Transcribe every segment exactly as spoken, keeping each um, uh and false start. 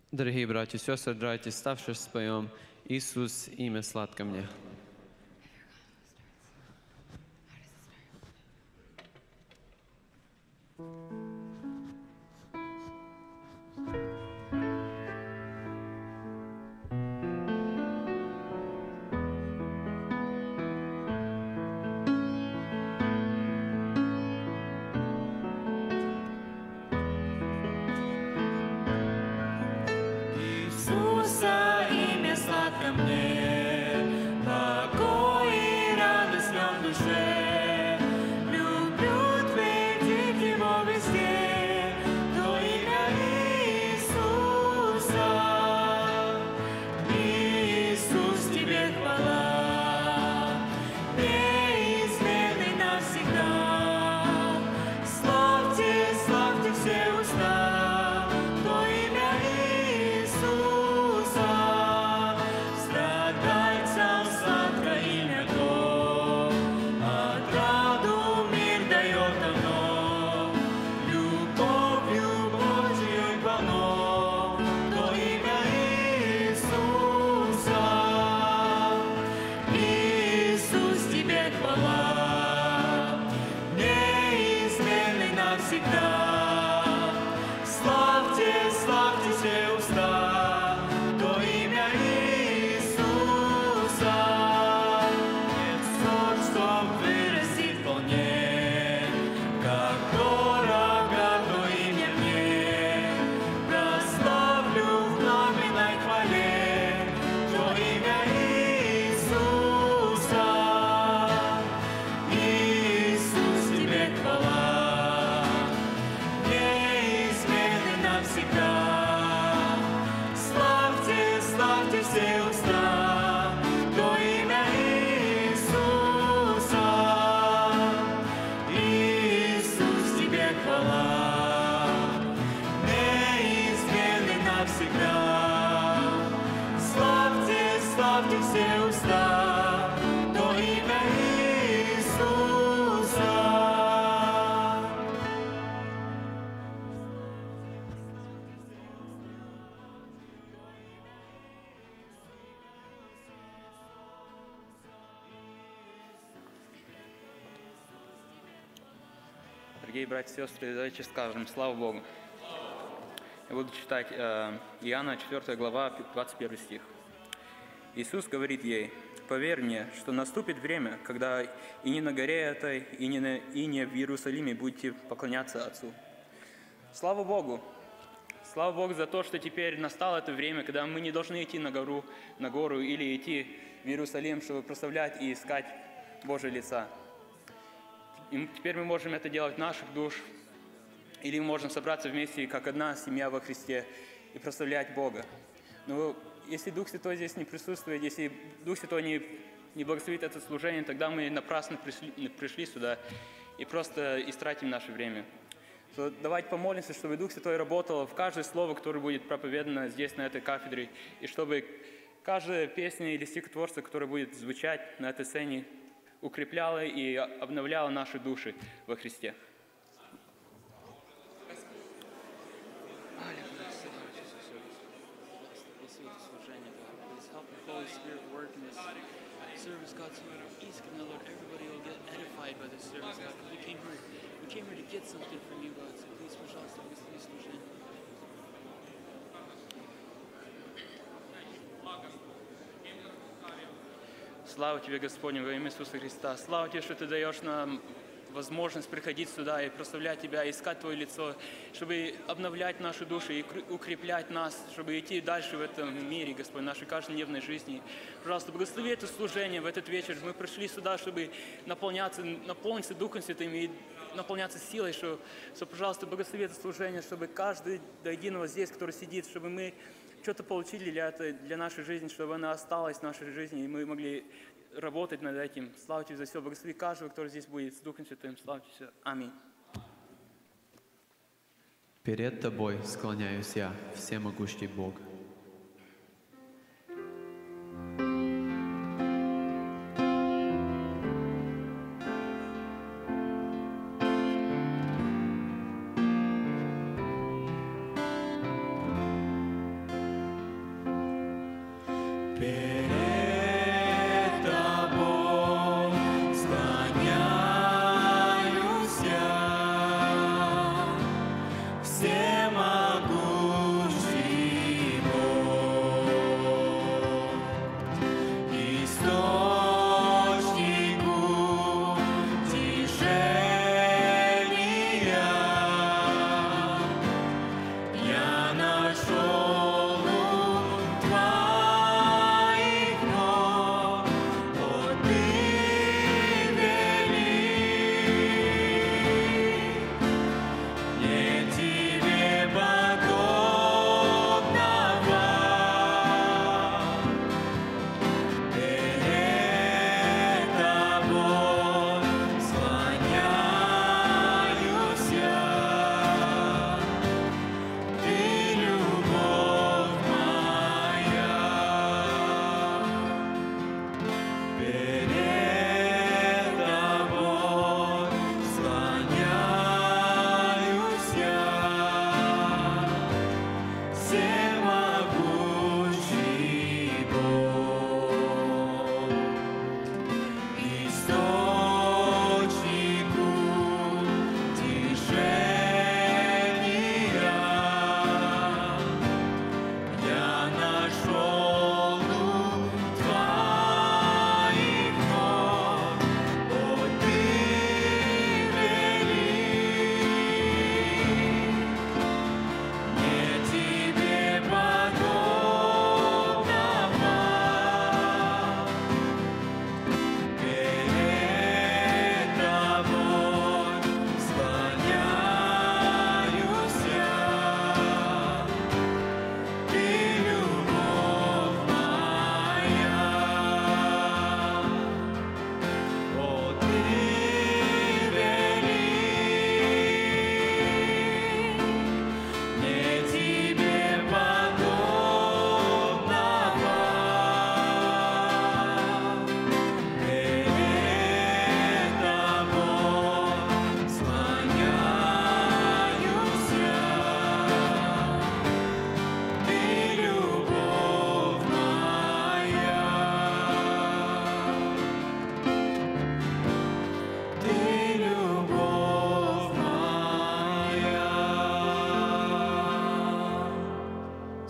Дорогие братья и сестры, давайте, ставшись, споем «Иисус, имя сладко мне». Иисуса, имя сладко мне, покой и радость в нем душе. Люблю твердить его везде, то имя Иисуса. Иисус, тебе хвала, неизменный навсегда. Славьте, славьте все уста, то имя Иисуса. Страдальцам сладко имя то, отраду мир дает оно. Любовью Божьей полно, то имя Иисуса. Иисус, тебе хвала, неизменный навсегда. Славьте, славьте все уста, то имя Иисуса. Нет срок, чтоб вырастить вполне, как дорого то имя мне. Прославлю в пламенной хвале, то имя Иисуса. Иисус, тебе хвала, неизменный навсегда. Славьте, славьте все уста, то имя Иисуса. Иисус, тебе хвала, неизменный навсегда. Славьте, славьте все уста, то имя Иисуса. Дорогие братья и сестры, давайте скажем «Слава Богу». Я буду читать э, Иоанна четвёртая глава, двадцать первый стих. Иисус говорит ей: «Поверь мне, что наступит время, когда и не на горе этой, и не, на, и не в Иерусалиме будете поклоняться Отцу». Слава Богу! Слава Богу за то, что теперь настало это время, когда мы не должны идти на гору, на гору или идти в Иерусалим, чтобы прославлять и искать Божие лица. И теперь мы можем это делать в наших душ, или мы можем собраться вместе, как одна семья во Христе, и прославлять Бога. Но если Дух Святой здесь не присутствует, если Дух Святой не, не благословит это служение, тогда мы напрасно пришли, пришли сюда и просто истратим наше время. So, давайте помолимся, чтобы Дух Святой работал в каждое слово, которое будет проповедано здесь, на этой кафедре, и чтобы каждая песня или стихотворство, которое будет звучать на этой сцене, укрепляло и обновляло наши души во Христе. Service, God, so each and Lord, everybody will get edified by this service, God. We came here, we came here to get something from you, God. So please, пожалуйста, благослови служение. Слава Тебе, Господь, во имя Иисуса Христа. Слава Тебе, что Ты даешь нам возможность приходить сюда и прославлять Тебя, искать Твое лицо, чтобы обновлять наши души и укреплять нас, чтобы идти дальше в этом мире, Господь, в нашей каждодневной жизни. Пожалуйста, благослови это служение в этот вечер. Мы пришли сюда, чтобы наполняться, наполниться Духом Святым и наполняться силой, что, что, пожалуйста, благослови это служение, чтобы каждый до единого здесь, который сидит, чтобы мы что-то получили для, это, для нашей жизни, чтобы она осталась в нашей жизни, и мы могли работать над этим. Слава Тебе за все. Благослови каждого, кто здесь будет, с Духом Святым. Слава Тебе все. Аминь. Перед Тобой склоняюсь я, всемогущий Бог.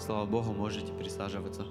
слава Богу, можете присаживаться.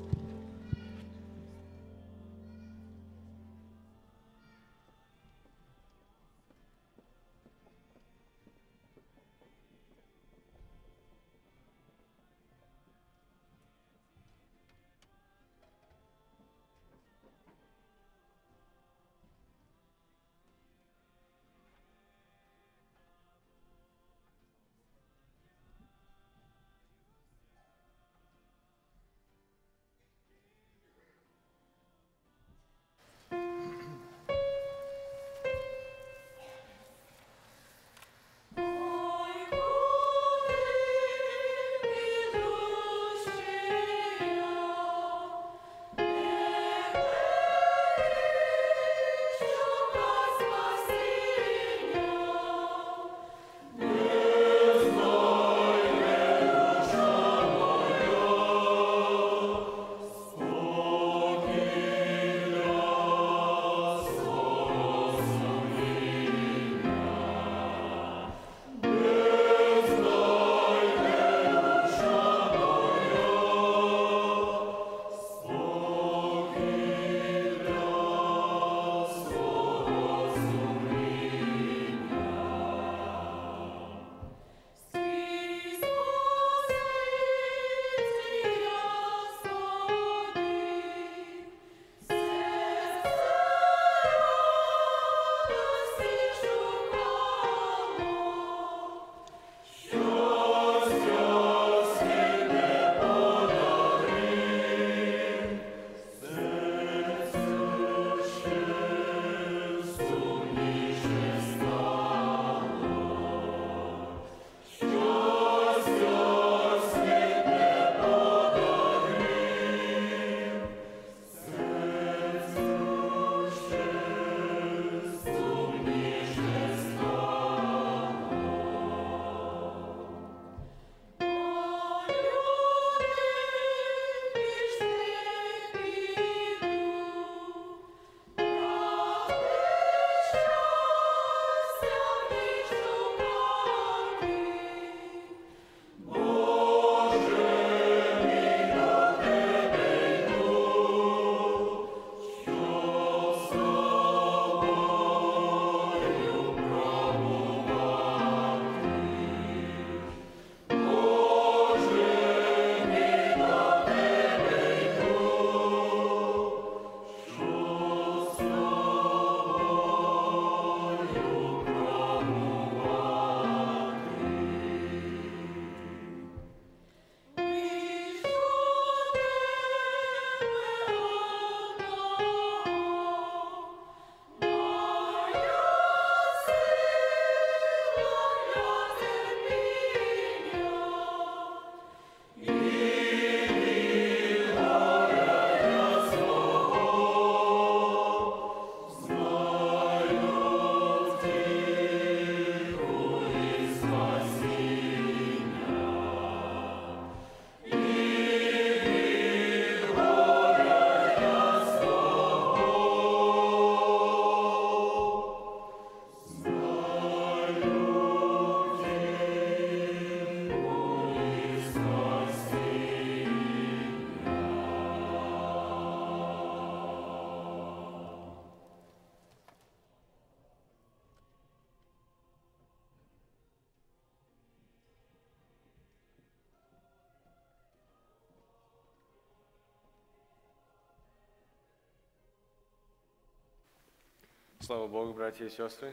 Слава Богу, братья и сестры.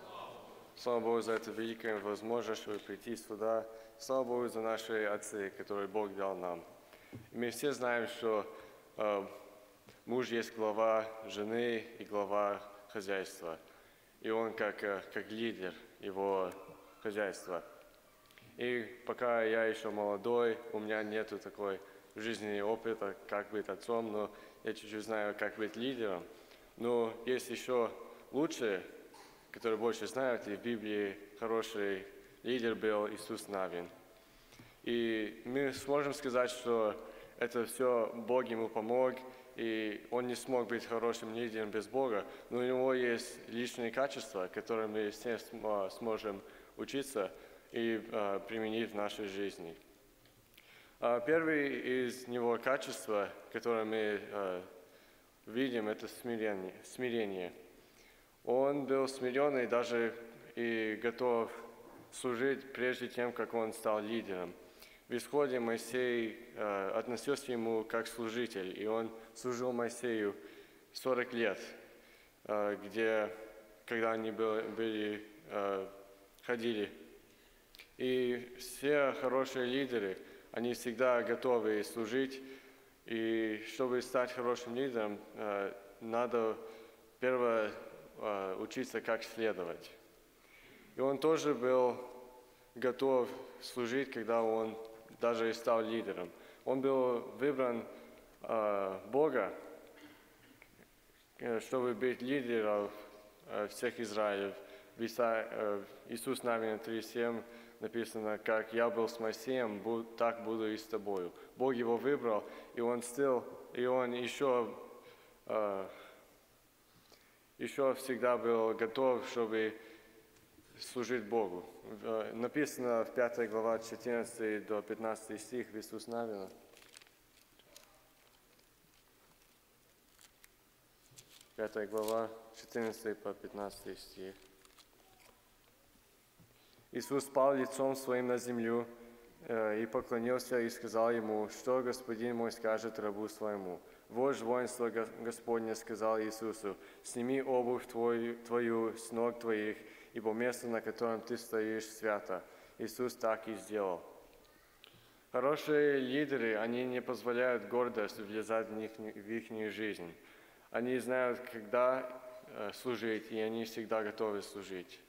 Слава Богу за эту великую возможность, чтобы прийти сюда. Слава Богу за наши отцы, которые Бог дал нам. И мы все знаем, что э, муж есть глава жены и глава хозяйства. И он как, э, как лидер его хозяйства. И пока я еще молодой, у меня нету такой жизненного опыта, как быть отцом, но я чуть-чуть знаю, как быть лидером. Но есть еще лучшие, которые больше знают, и в Библии хороший лидер был Иисус Навин. И мы сможем сказать, что это все Бог ему помог, и он не смог быть хорошим лидером без Бога, но у него есть личные качества, которые мы все сможем учиться и э, применить в нашей жизни. А Первый из него качества, которое мы э, видим, это смирение. смирение. Он был смиренный даже и готов служить прежде тем, как он стал лидером. В Исходе Моисей э, относился к ему как служитель, и он служил Моисею сорок лет, э, где, когда они были, были, э, ходили. И все хорошие лидеры, они всегда готовы служить, и чтобы стать хорошим лидером, э, надо первое э, учиться, как следовать. И он тоже был готов служить, когда он даже стал лидером. Он был выбран э, Бога, чтобы быть лидером э, всех Израилев. В Иса, э, Иисус Навин три семь написано, как я был с Моисеем, буд, так буду и с тобою. Бог его выбрал, и он still, и он еще, э, еще всегда был готов, чтобы служить Богу. Написано в пятой глава четырнадцатый до пятнадцатый стих в Иисус Навина. Пятая глава, четырнадцатый по пятнадцатый стих. Иисус пал лицом своим на землю э, и поклонился и сказал ему, что Господин мой скажет рабу своему. Вождь воинства Господня сказал Иисусу, сними обувь твою, твою с ног твоих, ибо место, на котором ты стоишь, свято. Иисус так и сделал. Хорошие лидеры, они не позволяют гордость влезать в, них, в их жизнь. Они знают, когда э, служить, и они всегда готовы служить.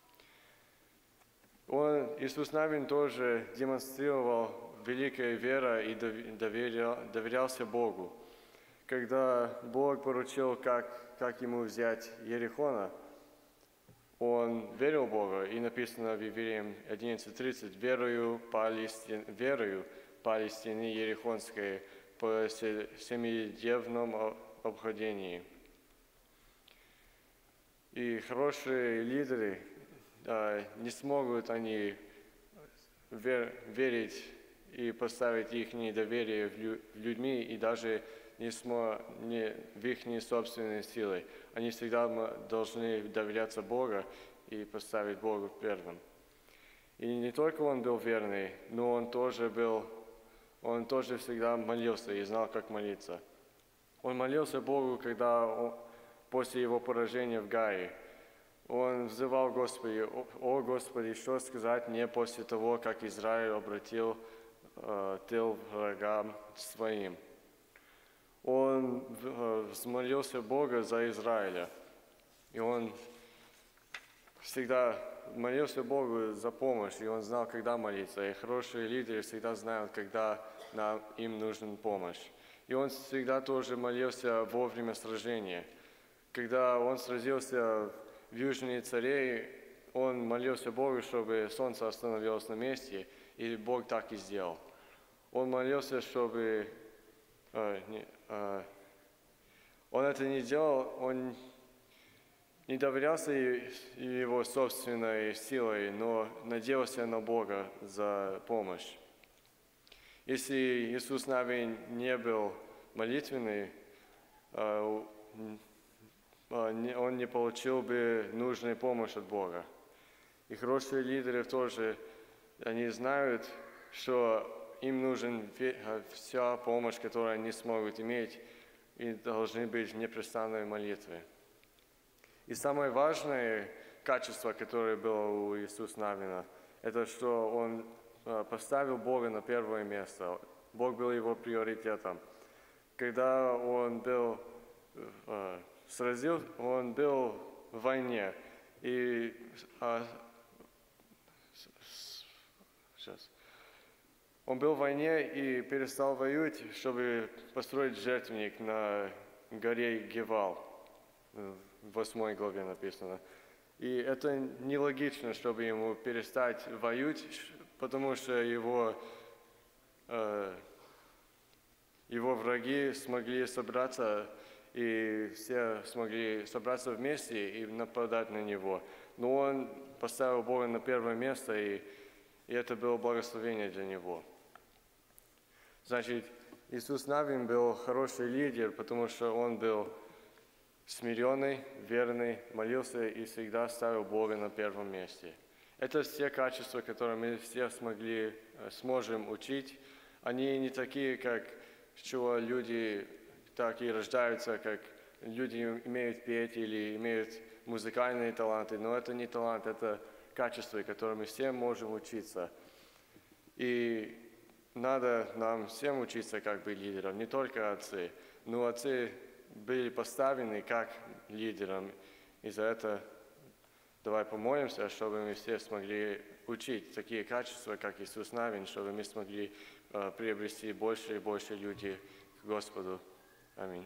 Он, Иисус Навин тоже демонстрировал великую веру и доверял, доверялся Богу. Когда Бог поручил, как, как ему взять Ерихона, он верил Богу, и написано в Евреям одиннадцать тридцать, «Верою пали стены, верою пали стены Ерихонской по семидневном обходении». И хорошие лидеры, не смогут они вер, верить и поставить их недоверие в, лю, в людьми и даже не, смо, не в их собственные силы. Они всегда должны доверяться Богу и поставить Богу первым. И не только он был верный, но он тоже был, он тоже всегда молился и знал, как молиться. Он молился Богу, когда он, после его поражения в Гаи. Он взывал Господи, «О Господи, что сказать мне после того, как Израиль обратил э, тыл врагам своим?» Он э, взмолился Бога за Израиля, и он всегда молился Богу за помощь, и он знал, когда молиться. И хорошие лидеры всегда знают, когда нам, им нужна помощь. И он всегда тоже молился во время сражения. Когда он сразился в Южные Царе, он молился Богу, чтобы солнце остановилось на месте, и Бог так и сделал. Он молился, чтобы... Э, не, э, он это не делал, он не доверялся его собственной силой, но надеялся на Бога за помощь. Если Иисус Навин не был молитвенный, э, он не получил бы нужную помощь от Бога. И хорошие лидеры тоже, они знают, что им нужна вся помощь, которую они смогут иметь, и должны быть в непрестанной молитве. И самое важное качество, которое было у Иисуса Навина, это что он поставил Бога на первое место. Бог был его приоритетом. Когда он был сразил, он был в войне, и а, сейчас, он был в войне и перестал воевать, чтобы построить жертвенник на горе Гевал, в восьмой главе написано. И это нелогично, чтобы ему перестать воевать, потому что его, э, его враги смогли собраться, и все смогли собраться вместе и нападать на него. Но он поставил Бога на первое место, и, и это было благословение для него. Значит, Иисус Навин был хороший лидер, потому что он был смиренный, верный, молился и всегда ставил Бога на первом месте. Это все качества, которые мы все смогли, сможем учить. Они не такие, как чего люди так и рождаются, как люди имеют петь или имеют музыкальные таланты, но это не талант, это качества, которые мы все можем учиться. И надо нам всем учиться как быть лидером, не только отцы, но отцы были поставлены как лидером. И за это давай помолимся, чтобы мы все смогли учить такие качества, как Иисус Навин, чтобы мы смогли э, приобрести больше и больше людей к Господу. Аминь.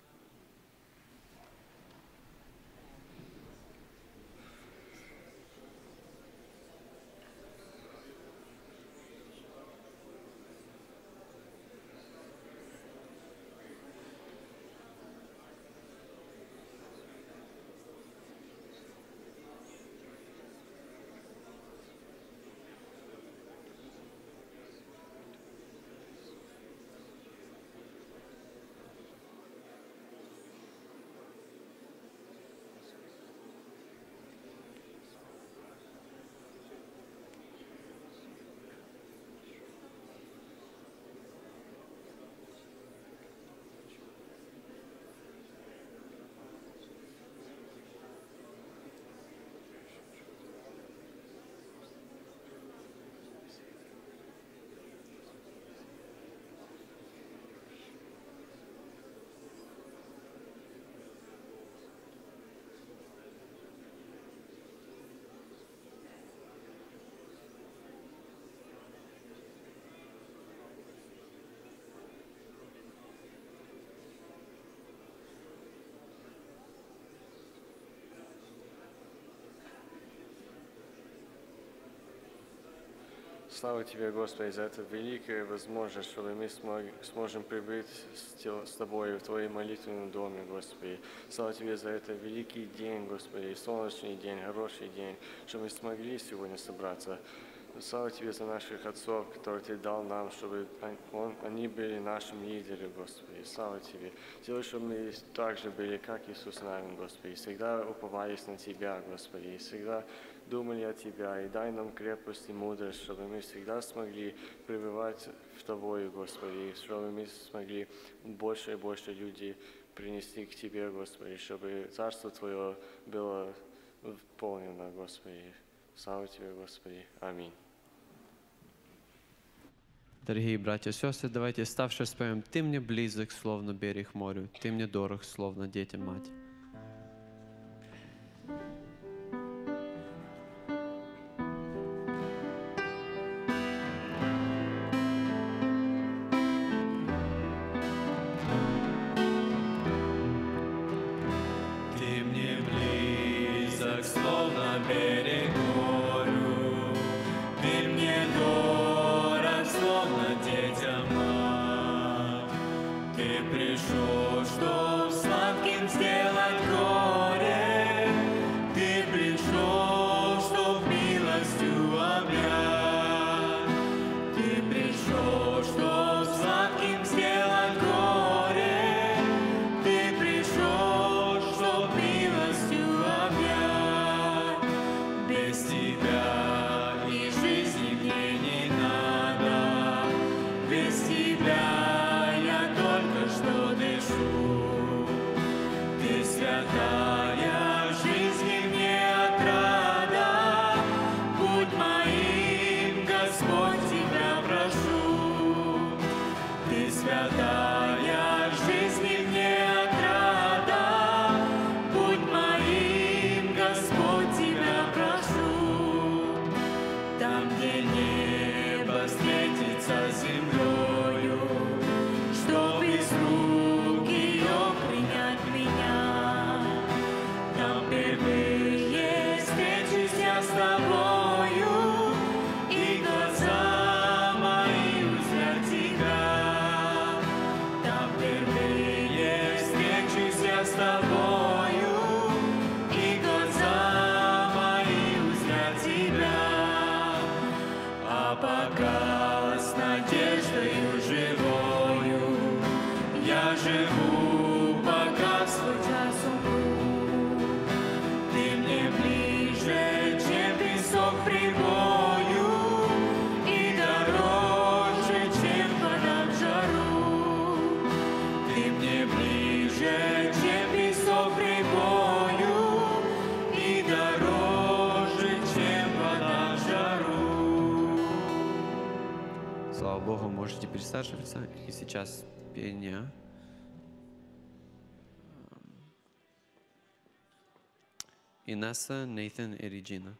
Слава Тебе, Господи, за это великая возможность, чтобы мы смог, сможем прибыть с, тел, с Тобой в Твоем молитвенном доме, Господи. Слава Тебе за это великий день, Господи, солнечный день, хороший день, что мы смогли сегодня собраться. Слава Тебе за наших отцов, которые Ты дал нам, чтобы он, они были нашими лидерами, Господи. Слава Тебе. Делай, чтобы мы также были, как Иисус Навин, Господи. Всегда уповались на Тебя, Господи. И всегда думали о Тебя. И дай нам крепость и мудрость, чтобы мы всегда смогли пребывать в Тобой, Господи. И чтобы мы смогли больше и больше людей принести к Тебе, Господи. Чтобы Царство Твое было выполнено, Господи. Слава Тебе, Господи. Аминь. Дорогие братья и сестры, давайте, ставши, споем: «Ты мне близок, словно берег морю, Ты мне дорог, словно детям мать». Ты мне близок, словно берег морю, Ты мне дорог, словно детям мать. Ты пришел, чтоб сладким сделать горе, Ты пришел, чтоб милостью обнять. Ты пришел, чтоб сладким сделать горе, Ты пришел, чтоб милостью обнять. Без Тебя и жизни мне не надо, без Тебя я только что дышу. Ты святая, жизни мне отрада, будь моим, Господь, Тебя прошу. Ты святая, жизни мне отрада, будь моим, Господь, Тебя прошу. Там, где небо встретится с землею, чтоб из рук ее принять меня. Там впервые встречусь я с Тобою, и глаза мои узрят Тебя. Там впервые встречусь я с Тобою, и глаза мои узрят Тебя. А пока с надеждою живу, прибою, и дороже, чем вода в жару. Ты мне ближе, чем песок прибою, и дороже, чем вода в жару. Слава Богу, можете присаживаться. И сейчас пение. Инесса, Нейтан и Реджина.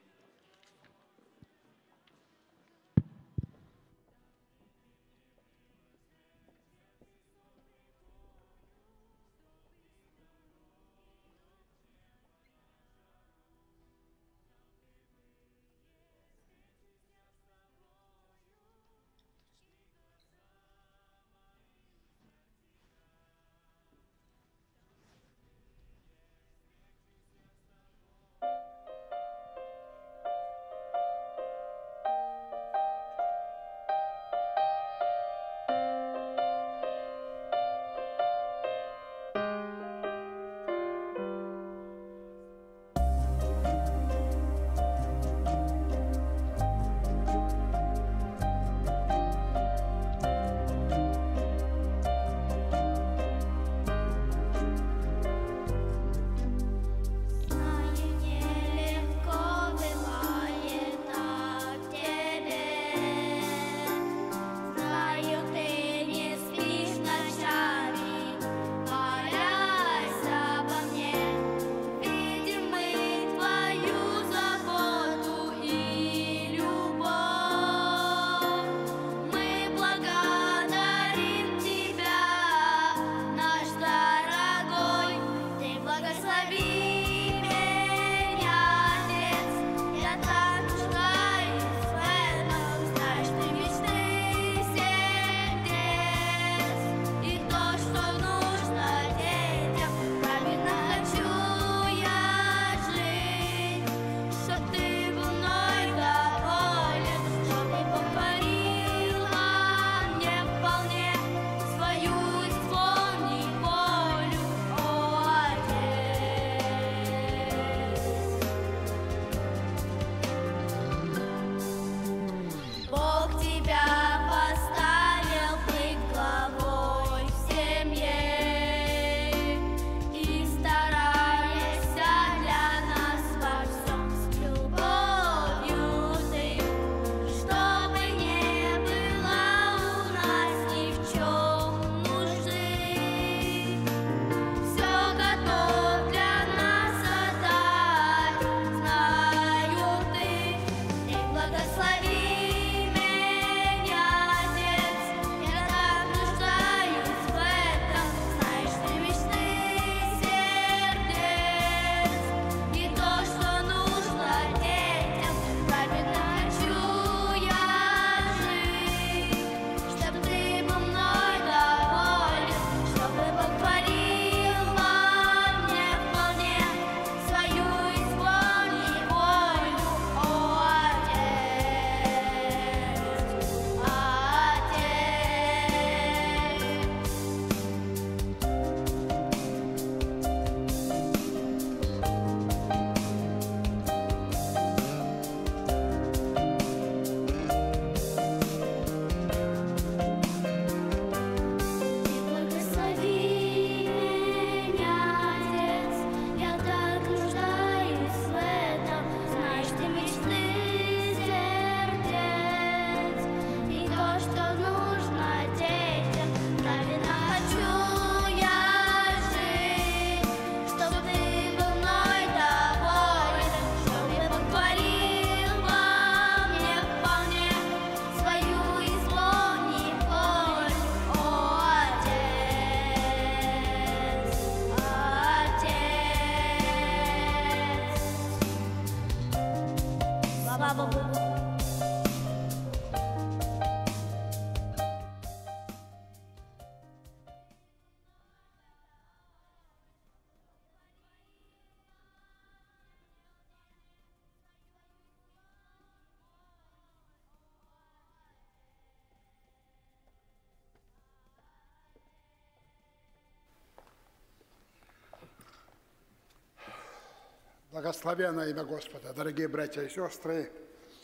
Благословенное имя Господа, дорогие братья и сестры.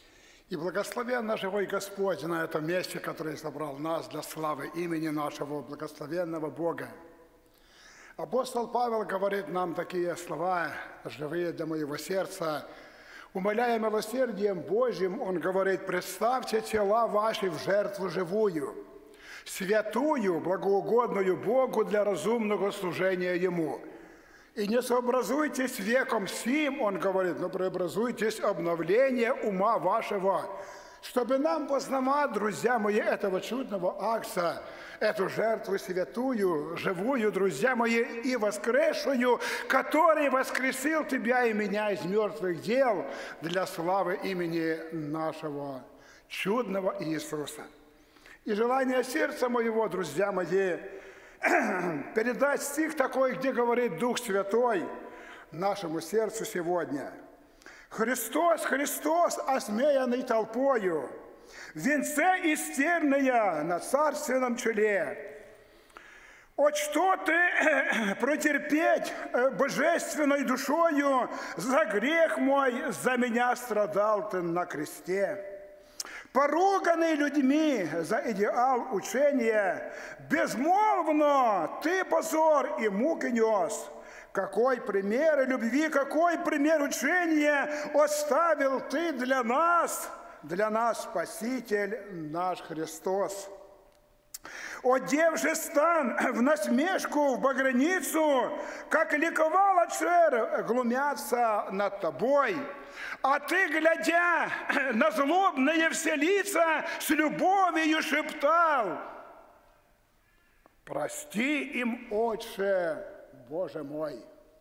И благословенно живой Господь на этом месте, который собрал нас для славы имени нашего благословенного Бога. Апостол Павел говорит нам такие слова, живые для моего сердца. Умоляя милосердием Божьим, он говорит: представьте тела ваши в жертву живую, святую, благоугодную Богу для разумного служения Ему. И не сообразуйтесь веком сим, он говорит, но преобразуйтесь обновление ума вашего, чтобы нам познавать, друзья мои, этого чудного акта, эту жертву святую, живую, друзья мои, и воскресшую, который воскресил тебя и меня из мертвых дел для славы имени нашего чудного Иисуса. И желание сердца моего, друзья мои, передать стих такой, где говорит Дух Святой нашему сердцу сегодня. «Христос, Христос, осмеянный толпою, венце истерное на царственном челе. От что ты протерпеть божественной душою, за грех мой, за меня страдал ты на кресте. Поруганный людьми за идеал учения, безмолвно ты позор и муки нес. Какой пример любви, какой пример учения оставил ты для нас, для нас Спаситель наш Христос. Одев же стан в насмешку, в багряницу, как ликовала чер, глумятся над тобой. А ты, глядя на злобные все лица, с любовью шептал: прости им, Отче, Боже мой.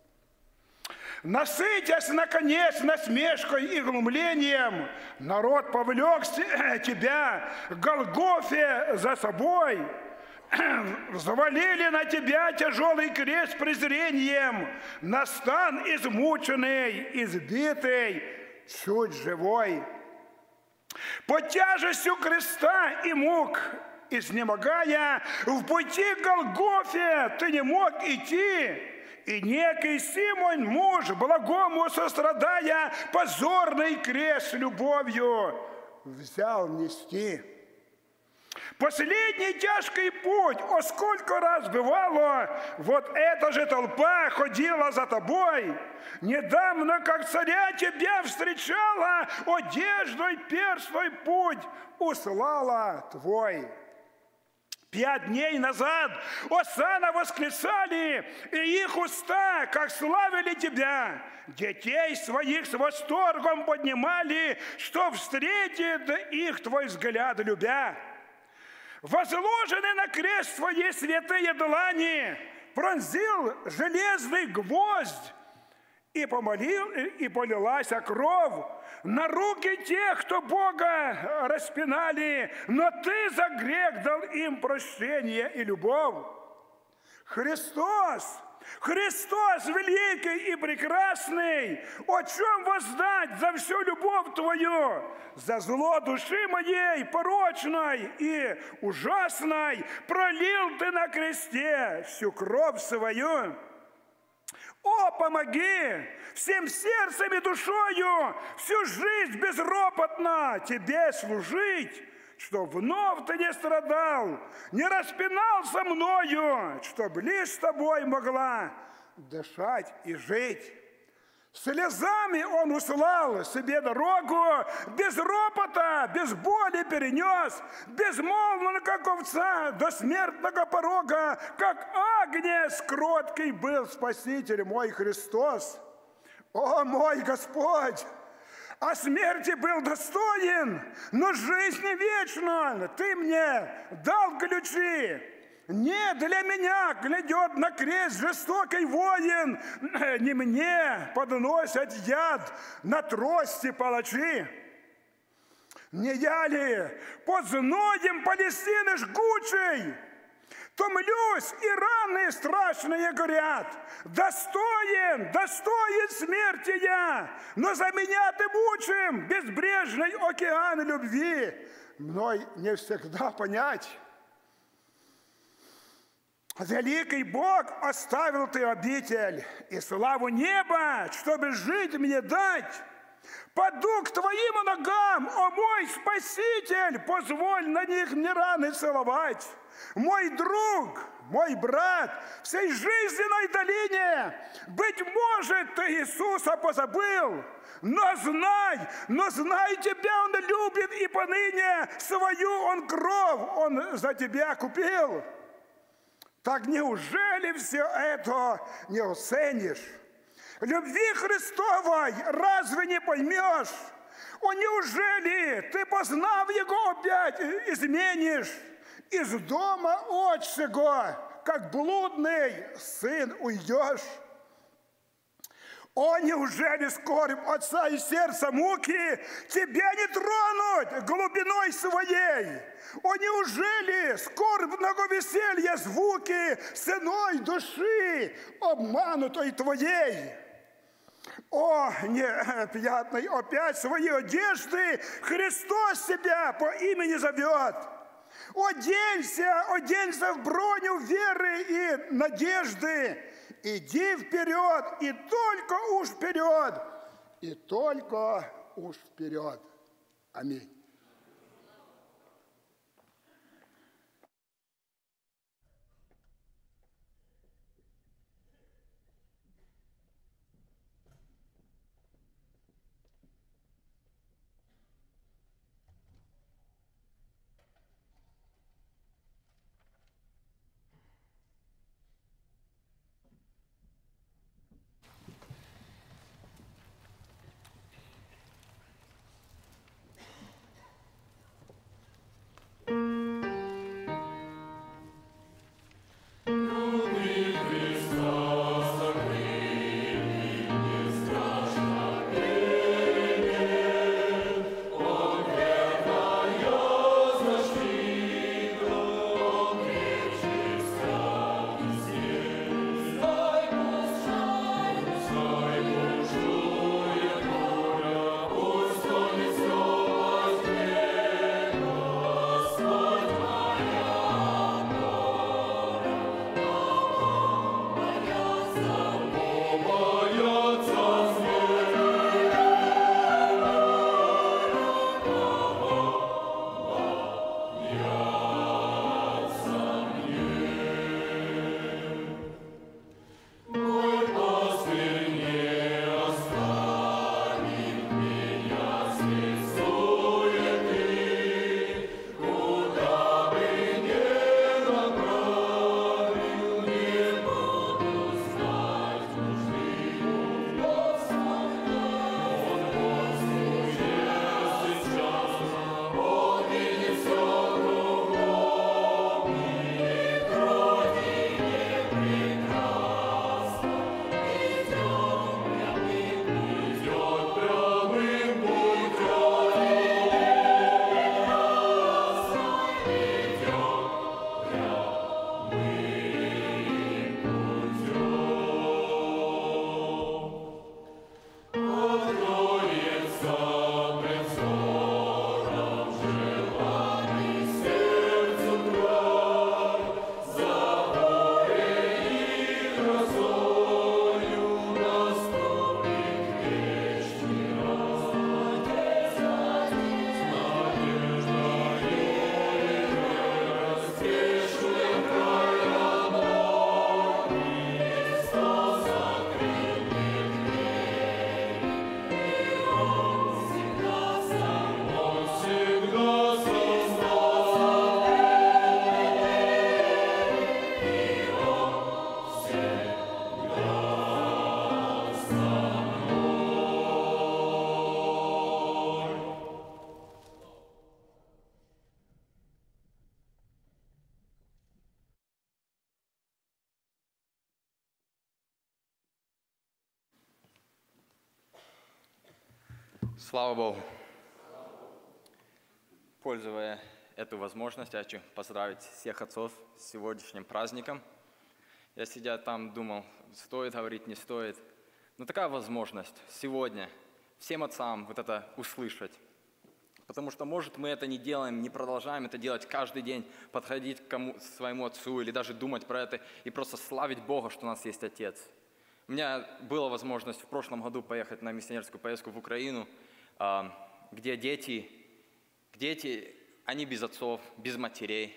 Насытясь, наконец, насмешкой и глумлением, народ повлек тебя к Голгофе за собой, взвалили на тебя тяжелый крест презрением, на стан измученный, избитый, чуть живой. Под тяжестью креста и мук, изнемогая, в пути к Голгофе ты не мог идти, и некий Симон, муж, благому сострадая, позорный крест любовью взял нести. Последний тяжкий путь, о сколько раз бывало, вот эта же толпа ходила за тобой. Недавно, как царя тебя встречала, одеждой перстной путь услала твой. Пять дней назад осанна восклицали, и их уста, как славили тебя, детей своих с восторгом поднимали, что встретит их твой взгляд любя. Возложены на крест твои святые длани, пронзил железный гвоздь, и помолил, и полилась кровь на руки тех, кто Бога распинали, но ты за грех дал им прощение и любовь. Христос, Христос великий и прекрасный, о чем воздать за всю любовь твою, за зло души моей порочной и ужасной, пролил ты на кресте всю кровь свою. О, помоги всем сердцем и душою всю жизнь безропотно тебе служить, чтоб вновь ты не страдал, не распинался мною, чтоб лишь с тобой могла дышать и жить. Слезами он услал себе дорогу, без ропота, без боли перенес, безмолвно, как овца, до смертного порога, как агнец кроткий был Спаситель мой Христос. О, мой Господь! О смерти был достоин, но жизни вечной ты мне дал ключи. Не для меня глядет на крест жестокий воин, не мне подносят яд на трости палачи. Не я ли под зноем Палестины жгучей томлюсь, и раны страшные горят? Достоин, достоин смерти я, но за меня ты мучим безбрежный океан любви. Мной не всегда понять. Великий Бог, оставил ты обитель и славу неба, чтобы жить мне дать. Паду к Твоим ногам, о мой Спаситель, позволь на них мне раны целовать. Мой друг, мой брат, всей жизненной долине, быть может, Ты Иисуса позабыл, но знай, но знай Тебя Он любит, и поныне свою Он кровь Он за Тебя купил. Так неужели все это не оценишь? Любви Христовой разве не поймешь? О, неужели Ты, познав Его, опять изменишь? Из дома отчего, как блудный сын, уйдешь? О, неужели скорбь отца и сердца муки тебя не тронуть глубиной своей? О, неужели скорбного веселья звуки ценой души обманутой твоей? О, неопятной опять свои одежды Христос себя по имени зовет. Оденься, оденься в броню веры и надежды. Иди вперед, и только уж вперед, и только уж вперед. Аминь. Слава Богу! Пользуясь эту возможность, я хочу поздравить всех отцов с сегодняшним праздником. Я сидя там думал, стоит говорить, не стоит. Но такая возможность сегодня всем отцам вот это услышать. Потому что, может, мы это не делаем, не продолжаем это делать каждый день, подходить к кому, своему отцу или даже думать про это и просто славить Бога, что у нас есть Отец. У меня была возможность в прошлом году поехать на миссионерскую поездку в Украину, а, где дети, дети, они без отцов, без матерей.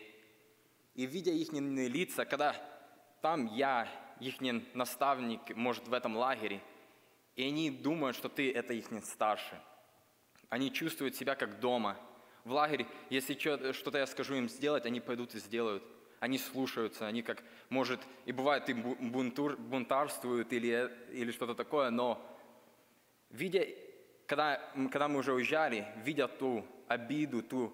И видя их лица, когда там я, их наставник, может, в этом лагере, и они думают, что ты это их старший. Они чувствуют себя как дома. В лагере, если что-то я скажу им сделать, они пойдут и сделают. Они слушаются, они как, может, и бывает, и бунтур, бунтарствуют или, или что-то такое, но видя, когда, когда мы уже уезжали, видя ту обиду, ту,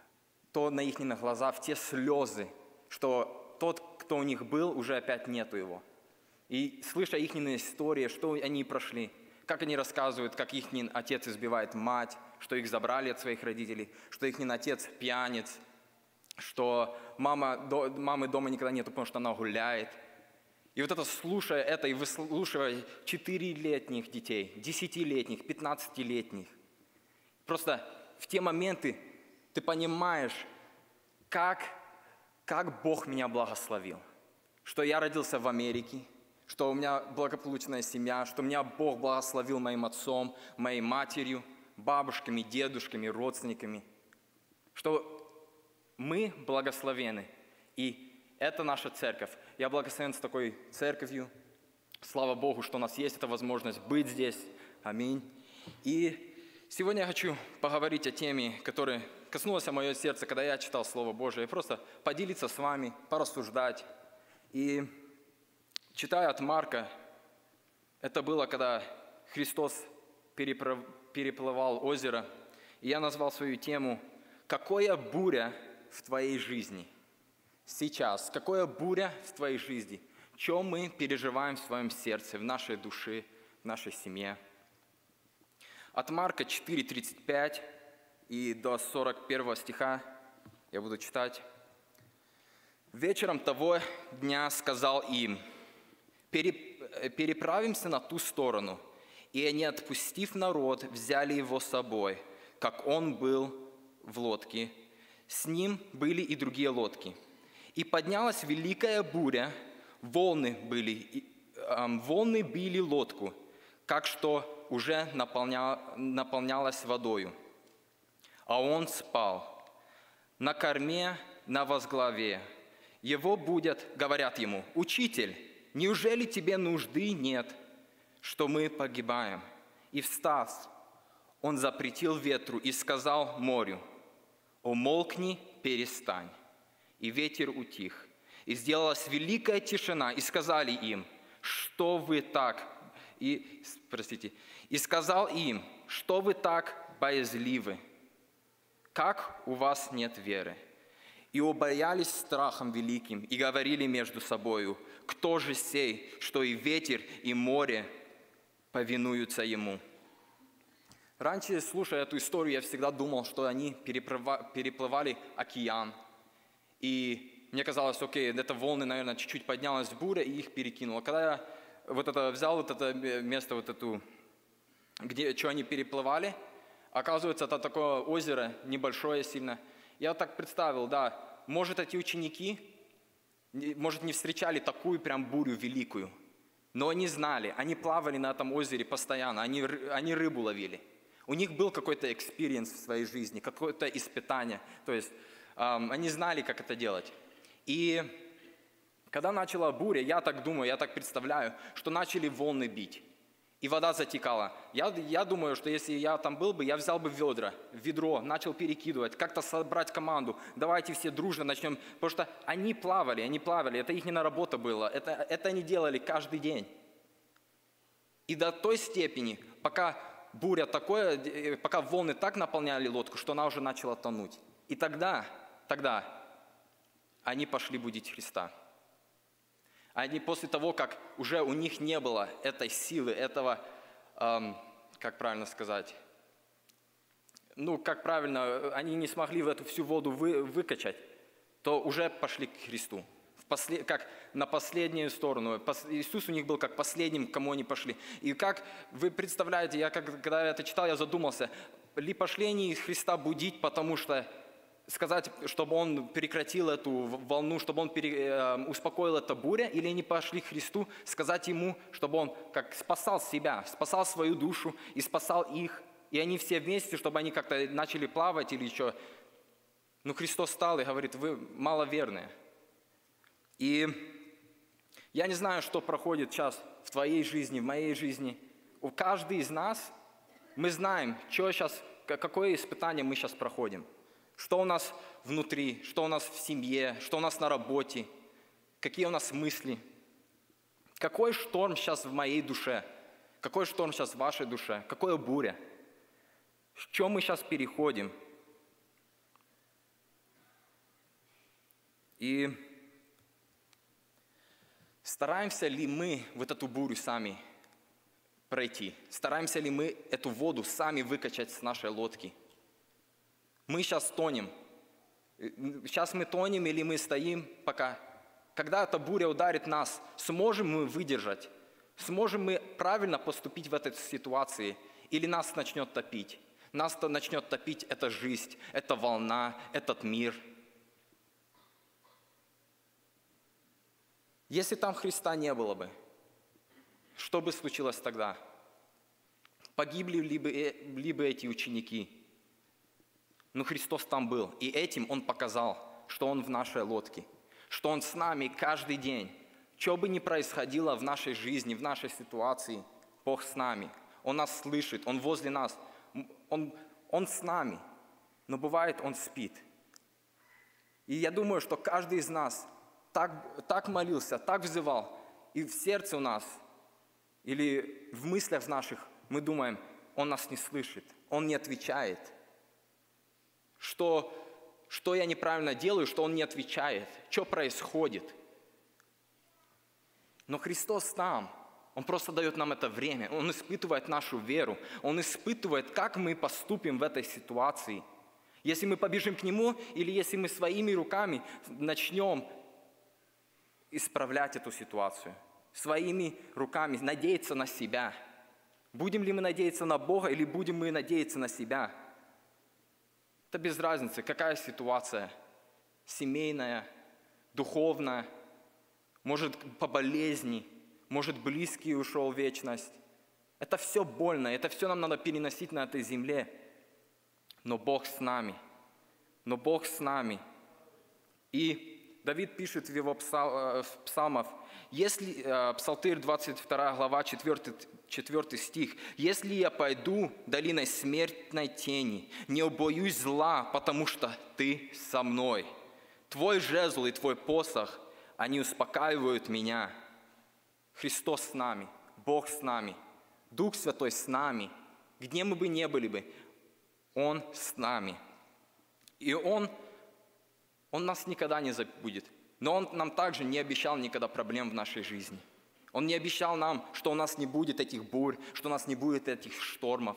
то на их глазах, те слезы, что тот, кто у них был, уже опять нету его. И слыша их истории, что они прошли, как они рассказывают, как их отец избивает мать, что их забрали от своих родителей, что их отец пьяниц, что мама, до, мамы дома никогда нету, потому что она гуляет. И вот это, слушая это и выслушивая четырехлетних детей, десятилетних, пятнадцатилетних, просто в те моменты ты понимаешь, как, как Бог меня благословил, что я родился в Америке, что у меня благополучная семья, что меня Бог благословил моим отцом, моей матерью, бабушками, дедушками, родственниками, что мы благословены, и это наша церковь. Я благословен с такой церковью. Слава Богу, что у нас есть эта возможность быть здесь. Аминь. И сегодня я хочу поговорить о теме, которая коснулась мое сердце, когда я читал Слово Божие, и просто поделиться с вами, порассуждать. И читая от Марка, это было, когда Христос переплывал озеро, и я назвал свою тему «Какая буря в твоей жизни сейчас? Какая буря в твоей жизни? Что мы переживаем в своем сердце, в нашей душе, в нашей семье?» От Марка четыре тридцать пять и до сорок первого стиха я буду читать. «Вечером того дня сказал им: переправимся на ту сторону. И они, отпустив народ, взяли его с собой, как он был в лодке. С ним были и другие лодки. И поднялась великая буря, волны, были, э, волны били лодку, как что уже наполня, наполнялась водою. А он спал на корме, на возглаве. Его будят, говорят ему: «Учитель, неужели тебе нужды нет, что мы погибаем?» И встав, он запретил ветру и сказал морю: «Умолкни, перестань». И ветер утих. И сделалась великая тишина. И сказали им: «Что вы так?» И, простите, и сказал им: «Что вы так боязливы? Как у вас нет веры?» И убоялись страхом великим, и говорили между собою: «Кто же сей, что и ветер, и море повинуются ему?» Раньше, слушая эту историю, я всегда думал, что они переплывали океан. И мне казалось, окей, это волны, наверное, чуть-чуть поднялась буря и их перекинуло. Когда я вот это, взял вот это место, вот эту, где что они переплывали, оказывается, это такое озеро, небольшое сильно. Я так представил, да, может, эти ученики, может, не встречали такую прям бурю великую, но они знали, они плавали на этом озере постоянно, они, они рыбу ловили. У них был какой-то экспириенс в своей жизни, какое-то испытание. То есть эм, они знали, как это делать. И когда начала буря, я так думаю, я так представляю, что начали волны бить. И вода затекала. Я, я думаю, что если я там был бы, я взял бы ведра, ведро, начал перекидывать, как-то собрать команду. Давайте все дружно начнем. Потому что они плавали, они плавали, это их работа была. Это, это они делали каждый день. И до той степени, пока буря такое, пока волны так наполняли лодку, что она уже начала тонуть. И тогда, тогда они пошли будить Христа. Они после того, как уже у них не было этой силы, этого, эм, как правильно сказать, ну, как правильно, они не смогли в эту всю воду вы, выкачать, то уже пошли к Христу. В послед, как на последнюю сторону. Иисус у них был как последним, к кому они пошли. И как вы представляете, я как, когда это читал, я задумался, ли пошли они Христа будить, потому что сказать, чтобы он прекратил эту волну, чтобы он пере, э, успокоил эту бурю, или они пошли к Христу сказать ему, чтобы он как спасал себя, спасал свою душу и спасал их, и они все вместе, чтобы они как-то начали плавать или что. Но Христос встал и говорит: вы маловерные. И я не знаю, что проходит сейчас в твоей жизни, в моей жизни. У каждого из нас мы знаем, что сейчас, какое испытание мы сейчас проходим. Что у нас внутри, что у нас в семье, что у нас на работе, какие у нас мысли. Какой шторм сейчас в моей душе, какой шторм сейчас в вашей душе, какая буря. В чем мы сейчас переходим. И стараемся ли мы вот эту бурю сами пройти? Стараемся ли мы эту воду сами выкачать с нашей лодки? Мы сейчас тонем. Сейчас мы тонем или мы стоим пока. Когда эта буря ударит нас, сможем мы выдержать? Сможем мы правильно поступить в этой ситуации? Или нас начнет топить? Нас начнет топить эта жизнь, эта волна, этот мир. Если там Христа не было бы, что бы случилось тогда? Погибли ли бы, ли бы эти ученики? Но Христос там был, и этим Он показал, что Он в нашей лодке, что Он с нами каждый день. Что бы ни происходило в нашей жизни, в нашей ситуации, Бог с нами. Он нас слышит, Он возле нас, Он, Он с нами. Но бывает, Он спит. И я думаю, что каждый из нас так, так молился, так взывал, и в сердце у нас, или в мыслях наших, мы думаем: Он нас не слышит, Он не отвечает. Что, что я неправильно делаю, что Он не отвечает, что происходит. Но Христос там, Он просто дает нам это время, Он испытывает нашу веру, Он испытывает, как мы поступим в этой ситуации. Если мы побежим к Нему, или если мы своими руками начнем исправлять эту ситуацию, своими руками надеяться на себя. Будем ли мы надеяться на Бога, или будем мы надеяться на себя? Это без разницы, какая ситуация, семейная, духовная, может по болезни, может близкий ушел в вечность. Это все больно, это все нам надо переносить на этой земле. Но Бог с нами, но Бог с нами. И Давид пишет в его псалмах, если, Псалтырь двадцать вторая глава, четвёртый, четвёртый стих. «Если я пойду долиной смертной тени, не убоюсь зла, потому что Ты со мной. Твой жезл и Твой посох, они успокаивают меня». Христос с нами, Бог с нами, Дух Святой с нами. Где мы бы не были бы, Он с нами. И Он, Он нас никогда не забудет. Но Он нам также не обещал никогда проблем в нашей жизни. Он не обещал нам, что у нас не будет этих бурь, что у нас не будет этих штормов.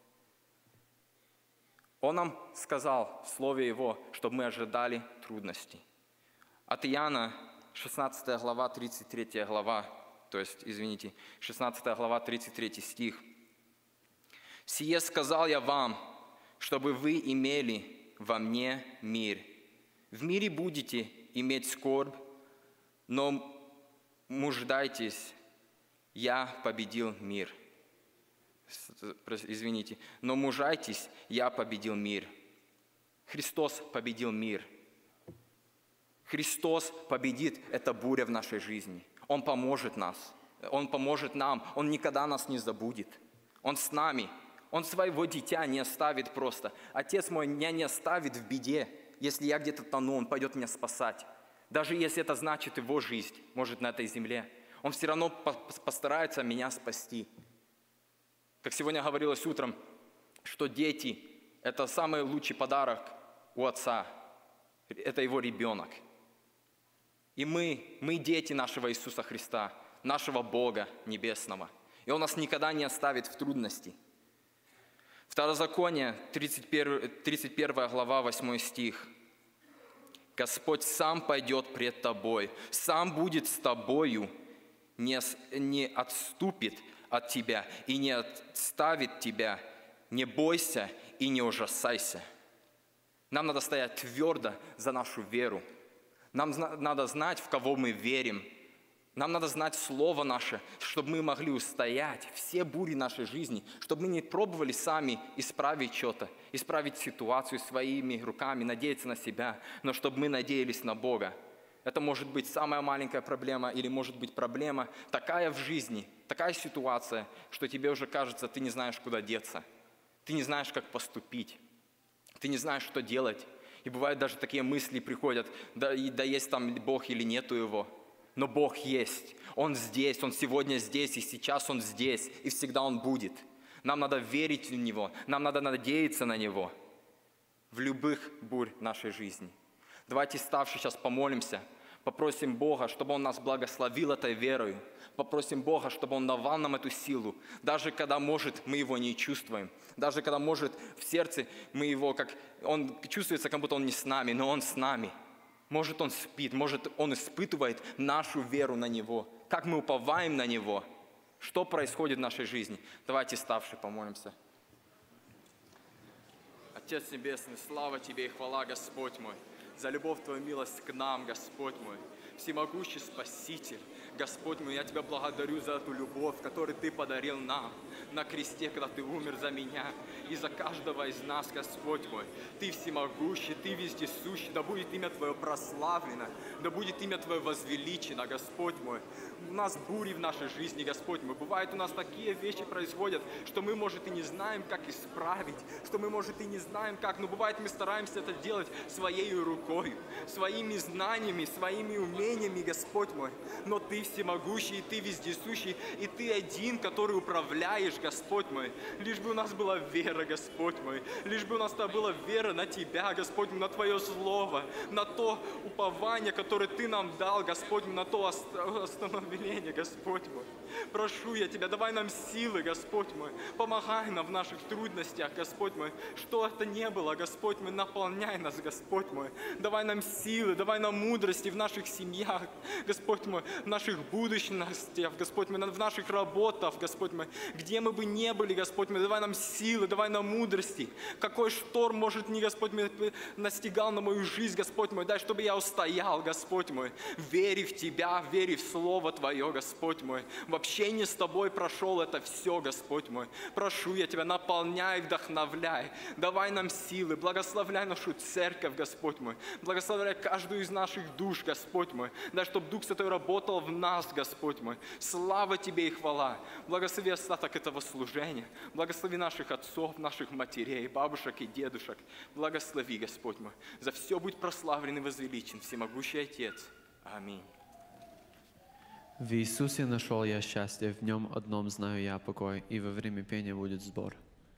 Он нам сказал в Слове Его, чтобы мы ожидали трудностей. От Иоанна, шестнадцатая глава, тридцать третья глава, то есть, извините, шестнадцатая глава, тридцать третий стих. «Сие сказал я вам, чтобы вы имели во мне мир. В мире будете иметь скорбь, но муждайтесь, я победил мир». Извините, но мужайтесь, я победил мир. Христос победил мир. Христос победит эту бурю в нашей жизни. Он поможет нас. Он поможет нам. Он никогда нас не забудет. Он с нами. Он своего дитя не оставит просто. Отец мой меня не оставит в беде. Если я где-то тону, Он пойдет меня спасать. Даже если это значит Его жизнь, может, на этой земле. Он все равно постарается меня спасти. Как сегодня говорилось утром, что дети – это самый лучший подарок у Отца. Это Его ребенок. И мы, мы дети нашего Иисуса Христа, нашего Бога Небесного. И Он нас никогда не оставит в трудности. Второзаконие, тридцать первая глава, восьмой стих. «Господь сам пойдет пред тобой, сам будет с тобою, не, не отступит от тебя и не отставит тебя. Не бойся и не ужасайся». Нам надо стоять твердо за нашу веру. Нам зна- надо знать, в кого мы верим. Нам надо знать Слово наше, чтобы мы могли устоять все бури нашей жизни, чтобы мы не пробовали сами исправить что-то, исправить ситуацию своими руками, надеяться на себя, но чтобы мы надеялись на Бога. Это может быть самая маленькая проблема или может быть проблема такая в жизни, такая ситуация, что тебе уже кажется, ты не знаешь, куда деться, ты не знаешь, как поступить, ты не знаешь, что делать. И бывают даже такие мысли приходят, да, и, да есть там Бог или нету Его. Но Бог есть, Он здесь, Он сегодня здесь, и сейчас Он здесь, и всегда Он будет. Нам надо верить в Него, нам надо надеяться на Него в любых бурь нашей жизни. Давайте, ставши, сейчас помолимся, попросим Бога, чтобы Он нас благословил этой верой, попросим Бога, чтобы Он давал нам эту силу, даже когда, может, мы Его не чувствуем, даже когда, может, в сердце мы Его, как Он чувствуется, как будто Он не с нами, но Он с нами. Может, Он спит, может, Он испытывает нашу веру на Него, как мы уповаем на Него, что происходит в нашей жизни. Давайте, ставши, помолимся. Отец Небесный, слава Тебе и хвала, Господь мой, за любовь Твою, милость к нам, Господь мой, всемогущий Спаситель. Господь мой, я Тебя благодарю за эту любовь, которую Ты подарил нам на кресте, когда Ты умер за меня и за каждого из нас, Господь мой. Ты всемогущий, Ты вездесущий, да будет имя Твое прославлено, да будет имя Твое возвеличено, Господь мой. У нас бури в нашей жизни, Господь мой. Бывает, у нас такие вещи происходят, что мы, может, и не знаем, как исправить, что мы, может, и не знаем, как, но бывает, мы стараемся это делать своей рукой, своими знаниями, своими умениями, Господь мой. Но Ты всемогущий, и Ты вездесущий, и Ты один, который управляешь, Господь мой. Лишь бы у нас была вера, Господь мой, лишь бы у нас была вера на Тебя, Господь мой, на Твое Слово, на то упование, которое Ты нам дал, Господь мой, на то остановление, Господь мой. Прошу я Тебя, давай нам силы, Господь мой, помогай нам в наших трудностях, Господь мой, что это не было, Господь мой, наполняй нас, Господь мой, давай нам силы, давай нам мудрости в наших семьях, Господь мой, в наших будущностях, Господь мой, в наших работах, Господь мой, где мы бы не были, Господь мой, давай нам силы, давай нам мудрости, какой шторм, может, не, Господь мой, настигал на мою жизнь, Господь мой, дай, чтобы я устоял, Господь мой, вере в Тебя, вере в Слово Твое, Господь мой, в общении с Тобой прошел это все, Господь мой, прошу я Тебя, наполняй, вдохновляй, давай нам силы, благословляй нашу церковь, Господь мой, благословляй каждую из наших душ, Господь мой, дай, чтобы Дух Святой работал в нас, Господь мой, слава Тебе и хвала, благослови остаток этого служения, благослови наших отцов, наших матерей, бабушек и дедушек, благослови, Господь мой, за все будь прославлен и возвеличен, всемогущий Отец. Аминь. В Иисусе нашел я счастье, в Нем одном знаю я покой, и во время пения будет сбор.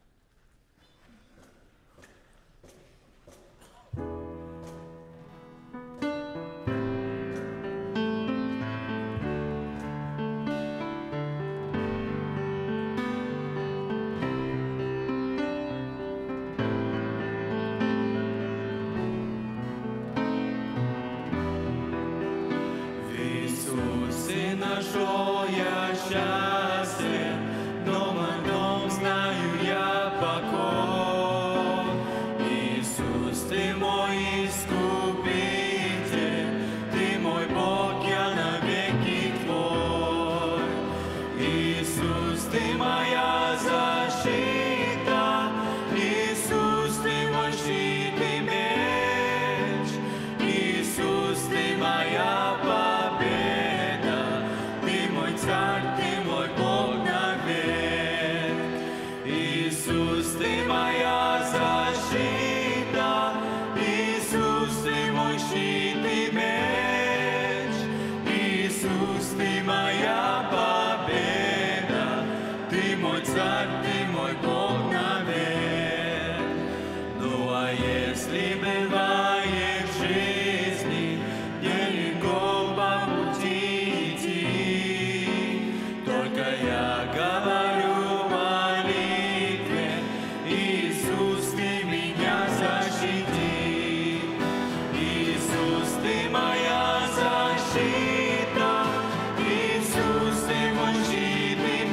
Нашел я счастье, дом одном знаю я покой. Иисус, Ты мой искупитель, Ты мой Бог, я навеки Твой. Иисус, Ты моя защита, Иисус, Ты мой щит и меч, Иисус, Ты моя победа. Царь, Ты мой Бог навек. Иисус, Ты моя защита, Иисус, Ты мой щит и меч, Иисус, Ты моя победа, Ты мой Царь, Ты мой Бог навек. Ну а если бывает в жизни нелегко по пути идти, только я говорю в молитве: Иисус, Ты меня защити. Иисус, Ты моя защита, Иисус, Ты мой щит и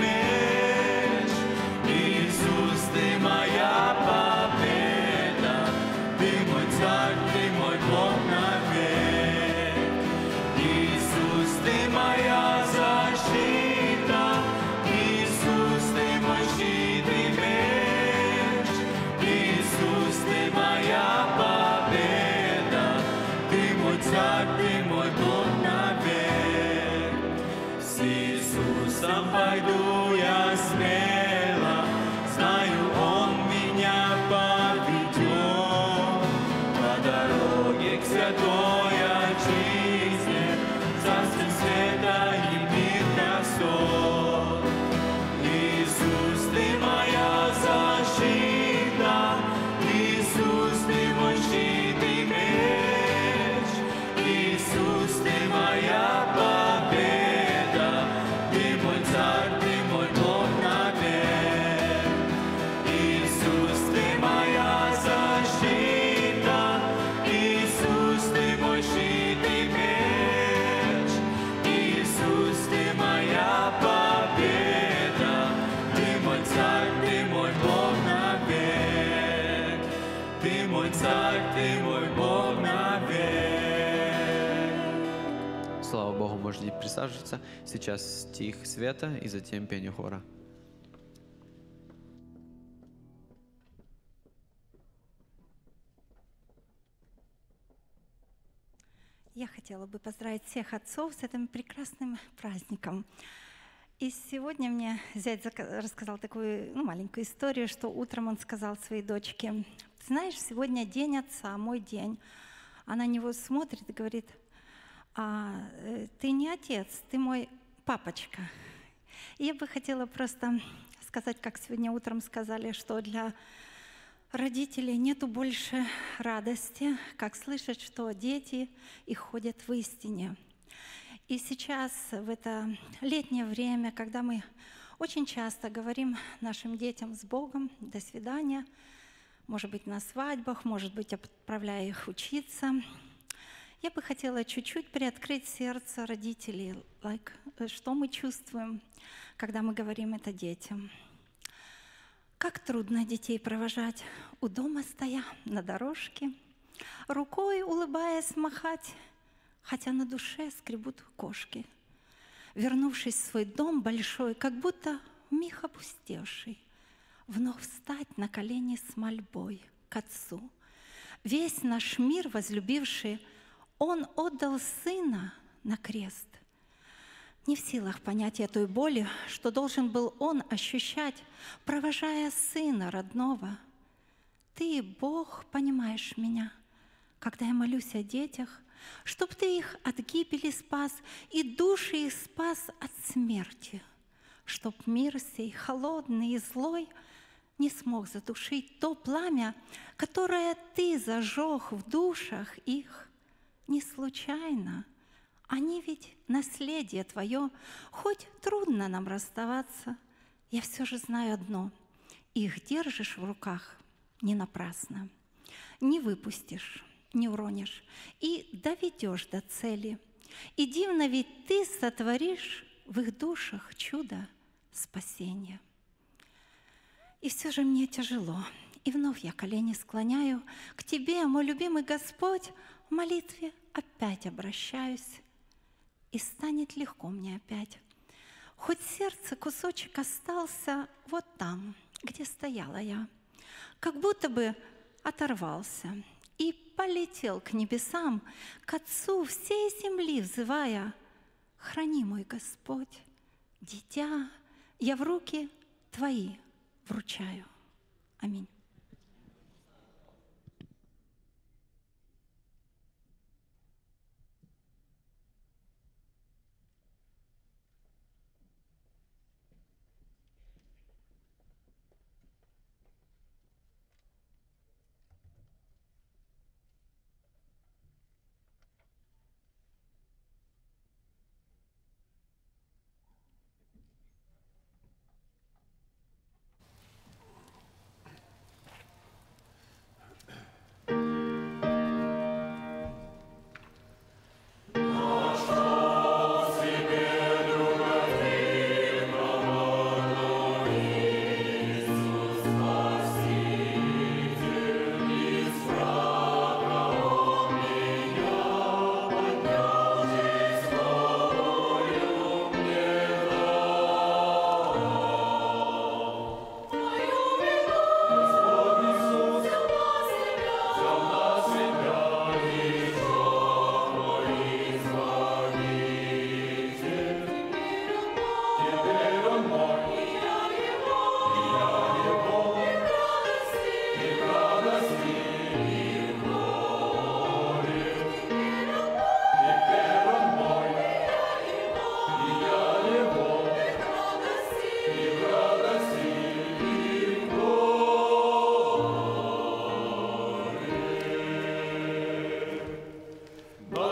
меч, Иисус, Ты моя победа, Ты мой царь, Ты мой Бог навек. Иисус, Ты моя защита, Иисус, Ты мой щит и меч, Иисус, Ты моя победа, Ты мой царь, Ты мой Бог навек. С Иисусом пойду я смело, знаю, Он меня поведет по дороге к святой отчизне, царстве света и мир красот. Иисус, Ты моя защита, Иисус, Ты мой щит и меч, Иисус, Ты моя победа, Ты мой царь, Ты мой Бог навек. Иисус, Ты моя защита, Иисус, Ты мой щит и меч, Иисус, Ты моя победа, Ты мой царь, Ты мой Бог навек. Ты мой царь, Ты мой Бог навек. Слава Богу, можете присаживаться. Сейчас стих света и затем пение хора. Я хотела бы поздравить всех отцов с этим прекрасным праздником. И сегодня мне зять зака- рассказал такую ну, маленькую историю, что утром он сказал своей дочке: «Знаешь, сегодня день отца, мой день». Она на него смотрит и говорит: «А, э, ты не отец, ты мой папочка». И я бы хотела просто сказать, как сегодня утром сказали, что для родителей нету больше радости, как слышать, что дети их ходят в истине. И сейчас, в это летнее время, когда мы очень часто говорим нашим детям с Богом «до свидания», может быть, на свадьбах, может быть, отправляя их учиться, я бы хотела чуть-чуть приоткрыть сердце родителей, like, что мы чувствуем, когда мы говорим это детям. Как трудно детей провожать, у дома стоя на дорожке, рукой улыбаясь махать, хотя на душе скребут кошки. Вернувшись в свой дом большой, как будто миг опустевший, вновь встать на колени с мольбой к Отцу. Весь наш мир возлюбивший, Он отдал Сына на крест. Не в силах понять этой боли, что должен был Он ощущать, провожая Сына родного. Ты, Бог, понимаешь меня, когда я молюсь о детях, чтоб Ты их от гибели спас и души их спас от смерти, чтоб мир сей, холодный и злой, не смог задушить то пламя, которое Ты зажег в душах их. Не случайно. Они ведь наследие Твое, хоть трудно нам расставаться, я все же знаю одно: их держишь в руках не напрасно, не выпустишь, не уронишь и доведешь до цели. И дивно ведь Ты сотворишь в их душах чудо спасения. И все же мне тяжело, и вновь я колени склоняю к Тебе, мой любимый Господь, в молитве опять обращаюсь, и станет легко мне опять. Хоть сердце кусочек остался вот там, где стояла я, как будто бы оторвался и полетел к небесам, к Отцу всей земли взывая: «Храни, мой Господь, дитя, я в руки Твои вручаю». Аминь.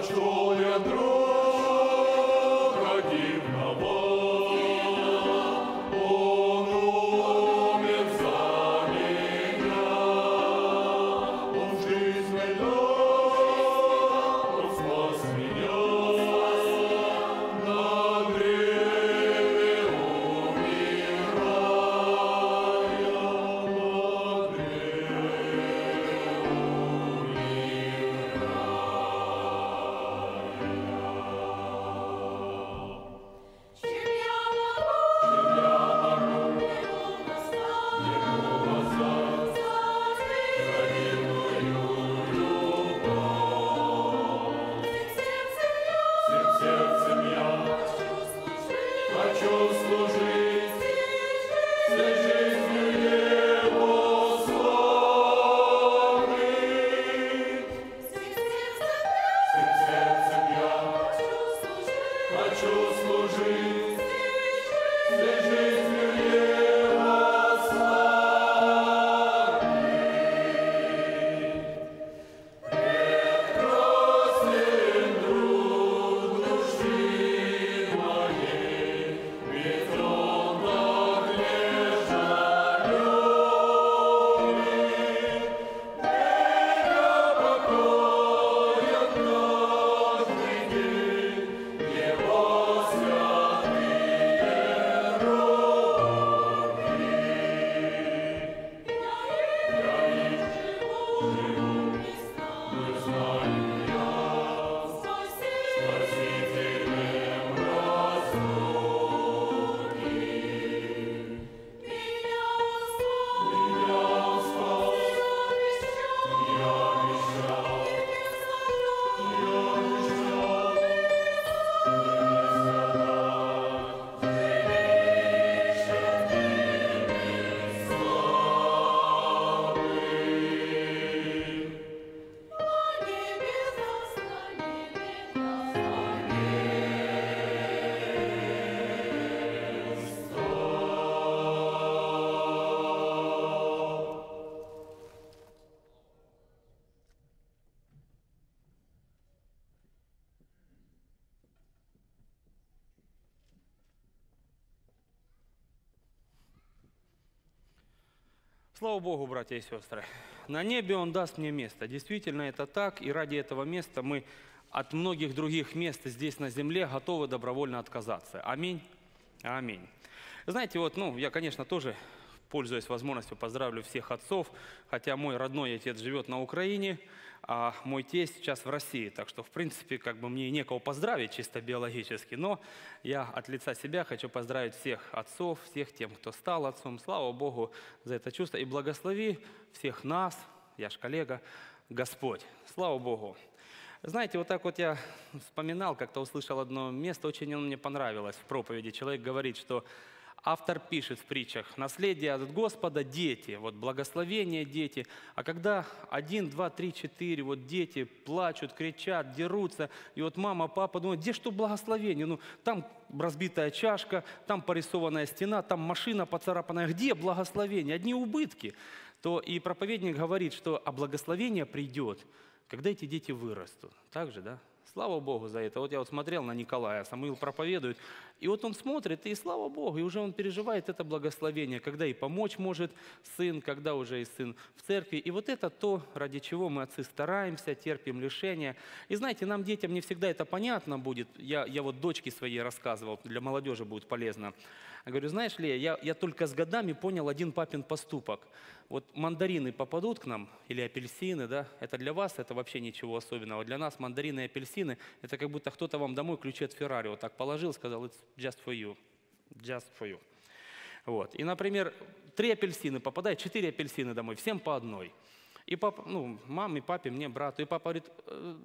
Нашел я друга дивного, он умер за меня, он в жизни дал, он спас меня, на древе умирая, на сердцем я хочу служить, всей жизнью Его славить. Всем сердцем я хочу служить, всей жизнью Его славить. Прекрасен друг души моей, ведь он надлежа любит. Меня покоят каждый день Его святые руки. Я их живу, не знаю я, Спасителем разлуки. Меня спас, я обещал, я обещал, Слава Богу, братья и сестры. На небе Он даст мне место. Действительно, это так. И ради этого места мы от многих других мест здесь на земле готовы добровольно отказаться. Аминь. Аминь. Знаете, вот, ну, я, конечно, тоже, пользуясь возможностью, поздравлю всех отцов, хотя мой родной отец живет на Украине, а мой тесть сейчас в России. Так что, в принципе, как бы мне и некого поздравить чисто биологически, но я от лица себя хочу поздравить всех отцов, всех тем, кто стал отцом. Слава Богу за это чувство. И благослови всех нас, я ж коллега, Господь. Слава Богу. Знаете, вот так вот я вспоминал, как-то услышал одно место, очень оно мне понравилось в проповеди. Человек говорит, что автор пишет в притчах: наследие от Господа – дети, вот благословение – дети. А когда один, два, три, четыре, вот дети плачут, кричат, дерутся, и вот мама, папа думают, где что благословение? Ну, там разбитая чашка, там порисованная стена, там машина поцарапанная. Где благословение? Одни убытки. То и проповедник говорит, что а благословение придет, когда эти дети вырастут. Так же, да? Слава Богу за это. Вот я вот смотрел на Николая, Самуил проповедует, и вот он смотрит, и слава Богу, и уже он переживает это благословение, когда и помочь может сын, когда уже и сын в церкви. И вот это то, ради чего мы, отцы, стараемся, терпим лишения. И знаете, нам, детям, не всегда это понятно будет. Я, я вот дочке своей рассказывал, для молодежи будет полезно. Я говорю, знаешь ли, я, я только с годами понял один папин поступок. Вот мандарины попадут к нам, или апельсины, да, это для вас, это вообще ничего особенного. Для нас мандарины и апельсины, это как будто кто-то вам домой ключи от Феррари вот так положил, сказал, it's just for you, just for you. Вот. И, например, три апельсины попадают, четыре апельсины домой, всем по одной. И папа, ну, маме, папе, мне, брату. И папа говорит э,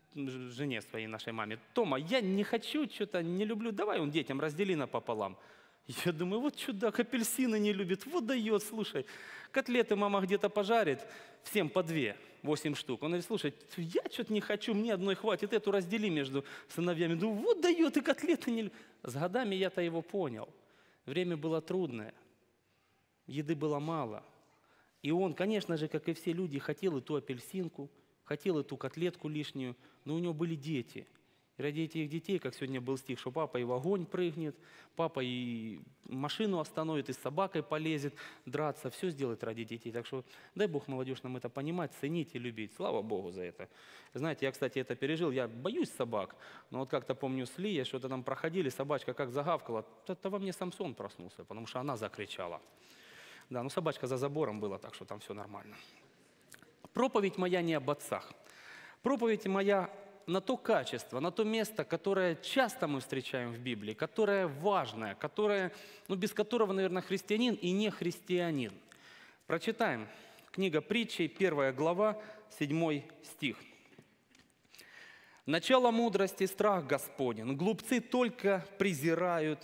жене своей, нашей маме, Тома, я не хочу, что-то не люблю, давай он детям раздели напополам. Я думаю, вот чудак, апельсины не любит, вот дает, слушай. Котлеты мама где-то пожарит, всем по две, восемь штук. Он говорит, слушай, я что-то не хочу, мне одной хватит, эту раздели между сыновьями. Думаю, вот дает, и котлеты не любит. С годами я-то его понял. Время было трудное, еды было мало. И он, конечно же, как и все люди, хотел и ту апельсинку, хотел эту котлетку лишнюю, но у него были дети. И ради этих детей, как сегодня был стих, что папа и в огонь прыгнет, папа и машину остановит, и с собакой полезет драться, все сделает ради детей. Так что дай Бог, молодежь, нам это понимать, ценить и любить. Слава Богу за это. Знаете, я, кстати, это пережил, я боюсь собак, но вот как-то помню с Лией, что-то там проходили, собачка как загавкала, это во мне Самсон проснулся, потому что она закричала. Да, ну собачка за забором была, так что там все нормально. Проповедь моя не об отцах. Проповедь моя на то качество, на то место, которое часто мы встречаем в Библии, которое важное, которое, ну, без которого, наверное, христианин и не христианин. Прочитаем. Книга Притчей, первая глава, седьмой стих. «Начало мудрости – страх Господень. Глупцы только презирают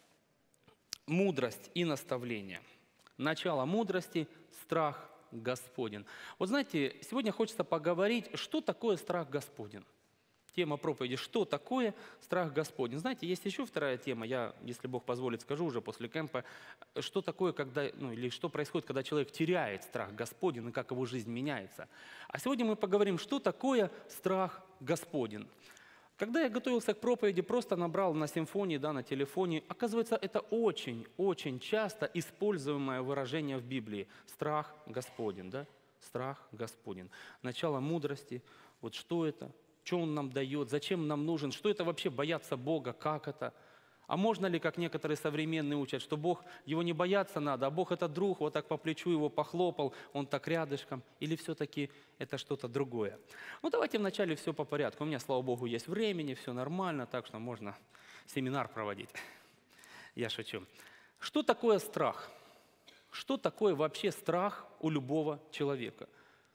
мудрость и наставление». Начало мудрости – страх Господень. Вот знаете, сегодня хочется поговорить, что такое страх Господень. Тема проповеди «Что такое страх Господень?». Знаете, есть еще вторая тема, я, если Бог позволит, скажу уже после кемпа, что такое, когда, ну, или что происходит, когда человек теряет страх Господень и как его жизнь меняется. А сегодня мы поговорим, что такое страх Господень. Когда я готовился к проповеди, просто набрал на симфонии, да, на телефоне. Оказывается, это очень-очень часто используемое выражение в Библии. Страх Господень, да? Страх Господень. Начало мудрости. Вот что это? Что Он нам дает? Зачем нам нужен? Что это вообще бояться Бога? Как это? А можно ли, как некоторые современные учат, что Бог, Его не бояться надо, а Бог это друг, вот так по плечу его похлопал, Он так рядышком, или все-таки это что-то другое? Ну давайте вначале все по порядку. У меня, слава Богу, есть времени, все нормально, так что можно семинар проводить. Я шучу. Что такое страх? Что такое вообще страх у любого человека?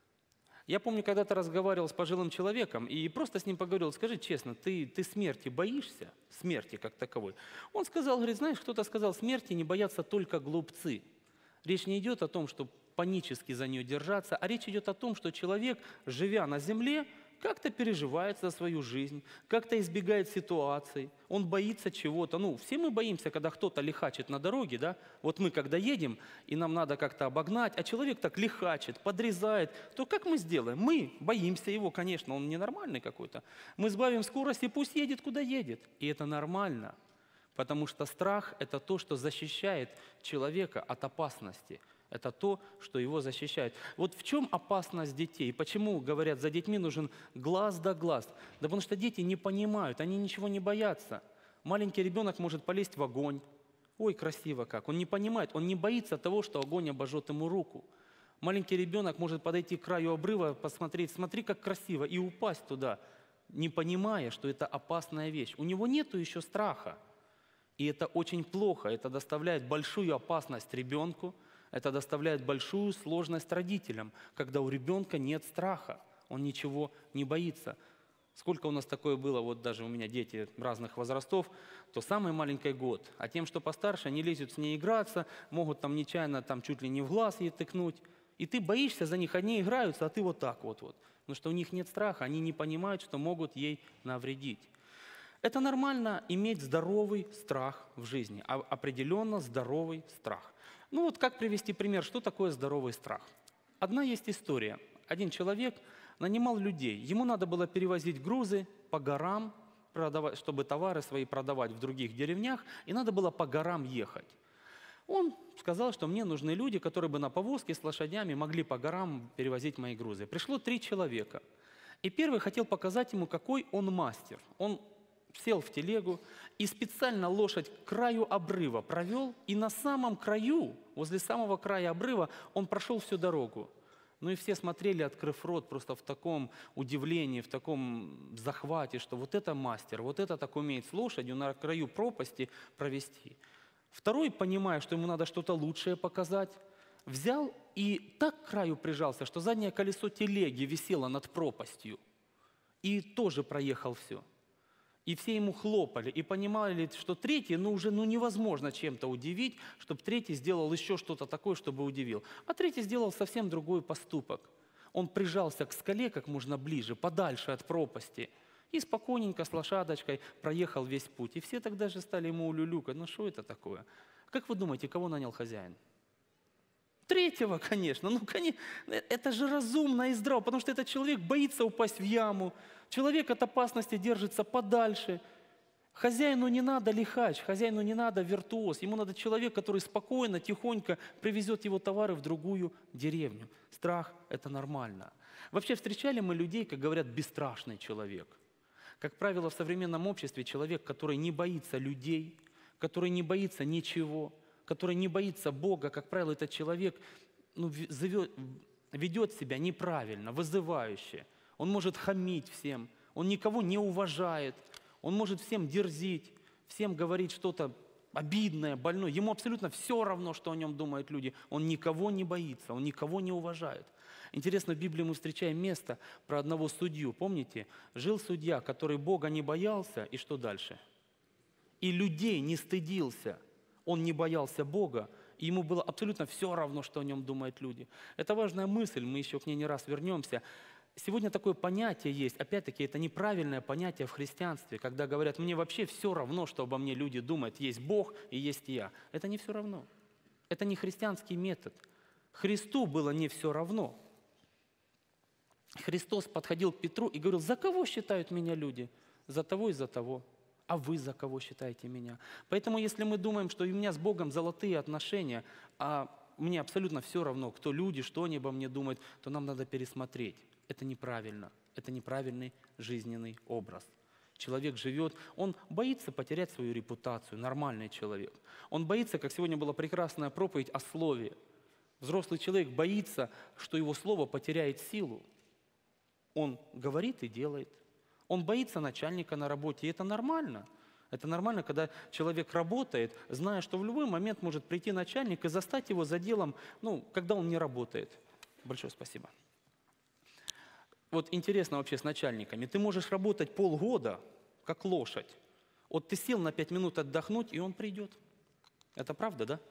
Я помню, когда-то разговаривал с пожилым человеком и просто с ним поговорил, скажи честно, ты, ты смерти боишься? Смерти как таковой. Он сказал, говорит, знаешь, кто-то сказал, смерти не боятся только глупцы. Речь не идет о том, что панически за нее держаться, а речь идет о том, что человек, живя на земле, как-то переживает за свою жизнь, как-то избегает ситуаций, он боится чего-то. Ну, все мы боимся, когда кто-то лихачит на дороге, да? Вот мы, когда едем, и нам надо как-то обогнать, а человек так лихачит, подрезает, то как мы сделаем? Мы боимся его, конечно, он ненормальный какой-то. Мы сбавим скорость, и пусть едет, куда едет. И это нормально, потому что страх – это то, что защищает человека от опасности. Это то, что его защищает. Вот в чем опасность детей? Почему, говорят, за детьми нужен глаз да глаз? Да потому что дети не понимают, они ничего не боятся. Маленький ребенок может полезть в огонь. Ой, красиво как. Он не понимает, он не боится того, что огонь обожжет ему руку. Маленький ребенок может подойти к краю обрыва, посмотреть, смотри, как красиво, и упасть туда, не понимая, что это опасная вещь. У него нету еще страха. И это очень плохо, это доставляет большую опасность ребенку, это доставляет большую сложность родителям, когда у ребенка нет страха, он ничего не боится. Сколько у нас такое было, вот даже у меня дети разных возрастов, то самый маленький год, а тем, что постарше, они лезут с ней играться, могут там нечаянно там чуть ли не в глаз ей тыкнуть, и ты боишься за них, они играются, а ты вот так вот. вот. Потому что у них нет страха, они не понимают, что могут ей навредить. Это нормально иметь здоровый страх в жизни, а определенно здоровый страх. Ну вот как привести пример, что такое здоровый страх? Одна есть история. Один человек нанимал людей. Ему надо было перевозить грузы по горам, продавать, чтобы товары свои продавать в других деревнях, и надо было по горам ехать. Он сказал, что мне нужны люди, которые бы на повозке с лошадями могли по горам перевозить мои грузы. Пришло три человека. И первый хотел показать ему, какой он мастер. Он сел в телегу и специально лошадь к краю обрыва провел, и на самом краю, возле самого края обрыва, он прошел всю дорогу. Ну и все смотрели, открыв рот, просто в таком удивлении, в таком захвате, что вот это мастер, вот это так умеет с лошадью на краю пропасти провести. Второй, понимая, что ему надо что-то лучшее показать, взял и так к краю прижался, что заднее колесо телеги висело над пропастью, и тоже проехал все. И все ему хлопали, и понимали, что третий, ну уже ну, невозможно чем-то удивить, чтобы третий сделал еще что-то такое, чтобы удивил. А третий сделал совсем другой поступок. Он прижался к скале как можно ближе, подальше от пропасти, и спокойненько с лошадочкой проехал весь путь. И все тогда же стали ему улюлюкать, ну что это такое? Как вы думаете, кого нанял хозяин? третьего, конечно. Ну, конечно, это же разумно и здраво, потому что этот человек боится упасть в яму. Человек от опасности держится подальше. Хозяину не надо лихач, хозяину не надо виртуоз. Ему надо человек, который спокойно, тихонько привезет его товары в другую деревню. Страх – это нормально. Вообще встречали мы людей, как говорят, бесстрашный человек. Как правило, в современном обществе человек, который не боится людей, который не боится ничего, который не боится Бога, как правило, этот человек ну, зовет, ведет себя неправильно, вызывающе. Он может хамить всем, он никого не уважает, он может всем дерзить, всем говорить что-то обидное, больное. Ему абсолютно все равно, что о нем думают люди. Он никого не боится, он никого не уважает. Интересно, в Библии мы встречаем место про одного судью. Помните? Жил судья, который Бога не боялся, и что дальше? И людей не стыдился. Он не боялся Бога, и ему было абсолютно все равно, что о нем думают люди. Это важная мысль, мы еще к ней не раз вернемся. Сегодня такое понятие есть, опять-таки, это неправильное понятие в христианстве, когда говорят, мне вообще все равно, что обо мне люди думают, есть Бог и есть я. Это не все равно. Это не христианский метод. Христу было не все равно. Христос подходил к Петру и говорил, за кого считают меня люди? За того и за того. А вы за кого считаете меня? Поэтому если мы думаем, что у меня с Богом золотые отношения, а мне абсолютно все равно, кто люди, что они обо мне думают, то нам надо пересмотреть. Это неправильно. Это неправильный жизненный образ. Человек живет, он боится потерять свою репутацию, нормальный человек. Он боится, как сегодня была прекрасная проповедь о слове. Взрослый человек боится, что его слово потеряет силу. Он говорит и делает. Он боится начальника на работе, и это нормально. Это нормально, когда человек работает, зная, что в любой момент может прийти начальник и застать его за делом, ну, когда он не работает. Большое спасибо. Вот интересно вообще с начальниками. Ты можешь работать полгода, как лошадь. Вот ты сел на пять минут отдохнуть, и он придет. Это правда, да?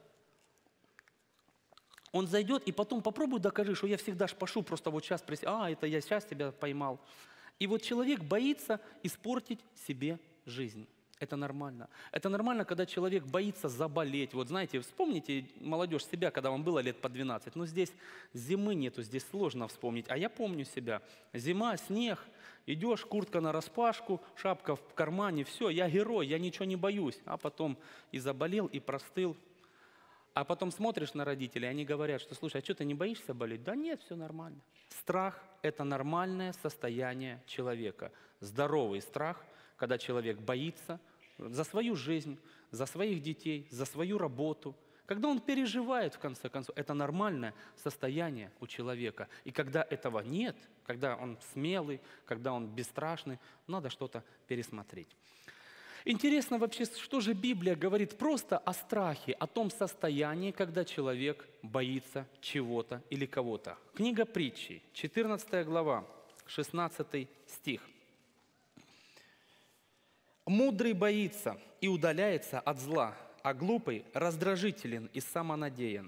Он зайдет, и потом попробуй докажи, что я всегда шпашу, просто вот сейчас, а, это я сейчас тебя поймал. И вот человек боится испортить себе жизнь. Это нормально. Это нормально, когда человек боится заболеть. Вот знаете, вспомните, молодежь, себя, когда вам было лет по двенадцать. Ну здесь зимы нету, здесь сложно вспомнить. А я помню себя. Зима, снег, идешь, куртка нараспашку, шапка в кармане, все, я герой, я ничего не боюсь. А потом и заболел, и простыл. А потом смотришь на родителей, они говорят, что, слушай, а что, ты не боишься болеть? Да нет, все нормально. Страх – это нормальное состояние человека. Здоровый страх, когда человек боится за свою жизнь, за своих детей, за свою работу. Когда он переживает, в конце концов, это нормальное состояние у человека. И когда этого нет, когда он смелый, когда он бесстрашный, надо что-то пересмотреть. Интересно вообще, что же Библия говорит просто о страхе, о том состоянии, когда человек боится чего-то или кого-то. Книга Притчи, четырнадцатая глава, шестнадцатый стих. «Мудрый боится и удаляется от зла, а глупый раздражителен и самонадеян».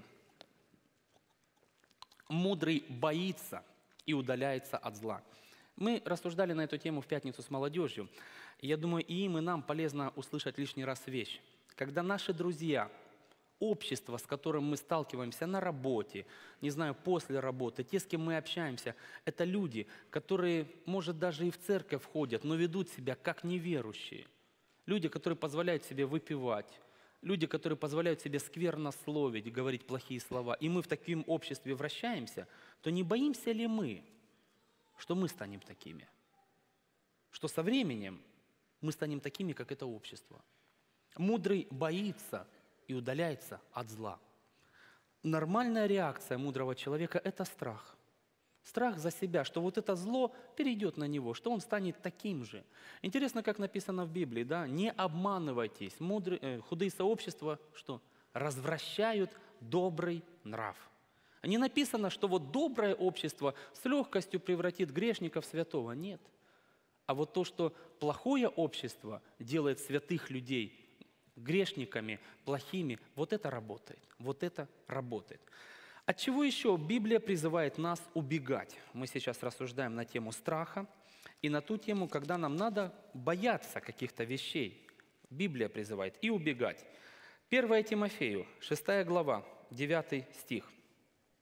Мудрый боится и удаляется от зла. Мы рассуждали на эту тему в пятницу с молодежью. Я думаю, и им, и нам полезно услышать лишний раз вещь. Когда наши друзья, общество, с которым мы сталкиваемся на работе, не знаю, после работы, те, с кем мы общаемся, это люди, которые, может, даже и в церковь ходят, но ведут себя как неверующие. Люди, которые позволяют себе выпивать, люди, которые позволяют себе сквернословить, говорить плохие слова, и мы в таком обществе вращаемся, то не боимся ли мы, что мы станем такими? Что со временем мы станем такими, как это общество. Мудрый боится и удаляется от зла. Нормальная реакция мудрого человека – это страх. Страх за себя, что вот это зло перейдет на него, что он станет таким же. Интересно, как написано в Библии, да? Не обманывайтесь. Мудрые, э, худые сообщества что? Развращают добрый нрав. Не написано, что вот доброе общество с легкостью превратит грешников в святого. Нет. А вот то, что плохое общество делает святых людей грешниками, плохими, вот это работает. Вот это работает. От чего еще Библия призывает нас убегать? Мы сейчас рассуждаем на тему страха и на ту тему, когда нам надо бояться каких-то вещей. Библия призывает и убегать. первое Тимофею, шестая глава, девятый стих.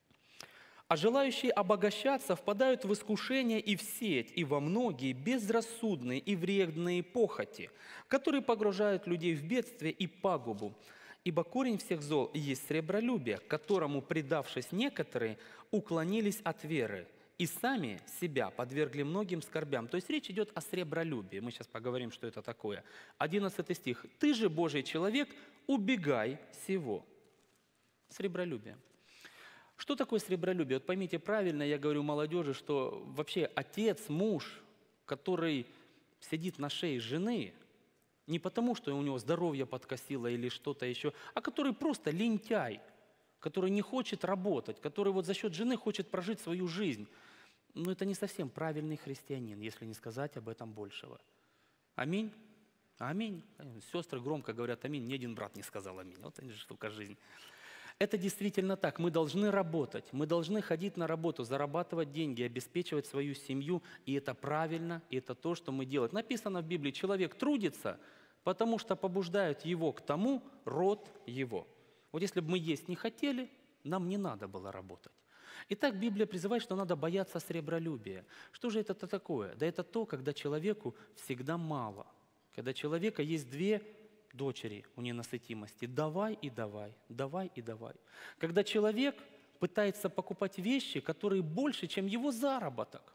А желающие обогащаться впадают в искушение и в сеть, и во многие безрассудные и вредные похоти, которые погружают людей в бедствие и пагубу. Ибо корень всех зол есть сребролюбие, к которому, предавшись некоторые, уклонились от веры и сами себя подвергли многим скорбям». То есть речь идет о сребролюбии. Мы сейчас поговорим, что это такое. одиннадцатый стих. «Ты же, Божий человек, убегай сего». Сребролюбие. Что такое сребролюбие? Вот поймите правильно, я говорю молодежи, что вообще отец, муж, который сидит на шее жены, не потому, что у него здоровье подкосило или что-то еще, а который просто лентяй, который не хочет работать, который вот за счет жены хочет прожить свою жизнь. Но это не совсем правильный христианин, если не сказать об этом большего. Аминь? Аминь. Сестры громко говорят аминь, ни один брат не сказал аминь. Вот это же штука жизнь. Это действительно так. Мы должны работать, мы должны ходить на работу, зарабатывать деньги, обеспечивать свою семью. И это правильно, и это то, что мы делаем. Написано в Библии, человек трудится, потому что побуждают его к тому род его. Вот если бы мы есть не хотели, нам не надо было работать. Итак, Библия призывает, что надо бояться сребролюбия. Что же это такое? Да это то, когда человеку всегда мало. Когда у человека есть две дочери у ненасытимости. Давай и давай, давай и давай. Когда человек пытается покупать вещи, которые больше, чем его заработок.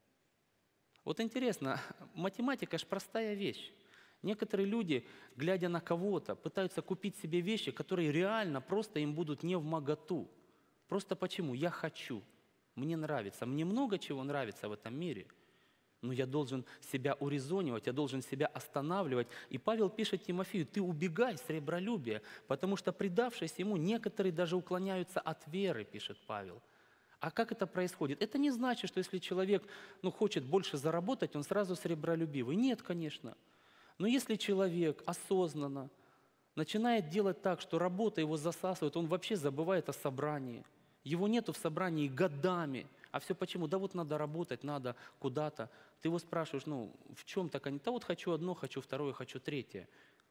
Вот интересно, математика же простая вещь. Некоторые люди, глядя на кого-то, пытаются купить себе вещи, которые реально просто им будут не вмоготу. Просто почему? Я хочу, мне нравится, мне много чего нравится в этом мире. Но я должен себя урезонивать, я должен себя останавливать. И Павел пишет Тимофею: ты убегай сребролюбия, потому что, предавшись ему, некоторые даже уклоняются от веры, пишет Павел. А как это происходит? Это не значит, что если человек ну, хочет больше заработать, он сразу сребролюбивый. Нет, конечно. Но если человек осознанно начинает делать так, что работа его засасывает, он вообще забывает о собрании. Его нету в собрании годами. А все почему? Да вот надо работать, надо куда-то. Ты его спрашиваешь, ну в чем так они? Да вот хочу одно, хочу второе, хочу третье.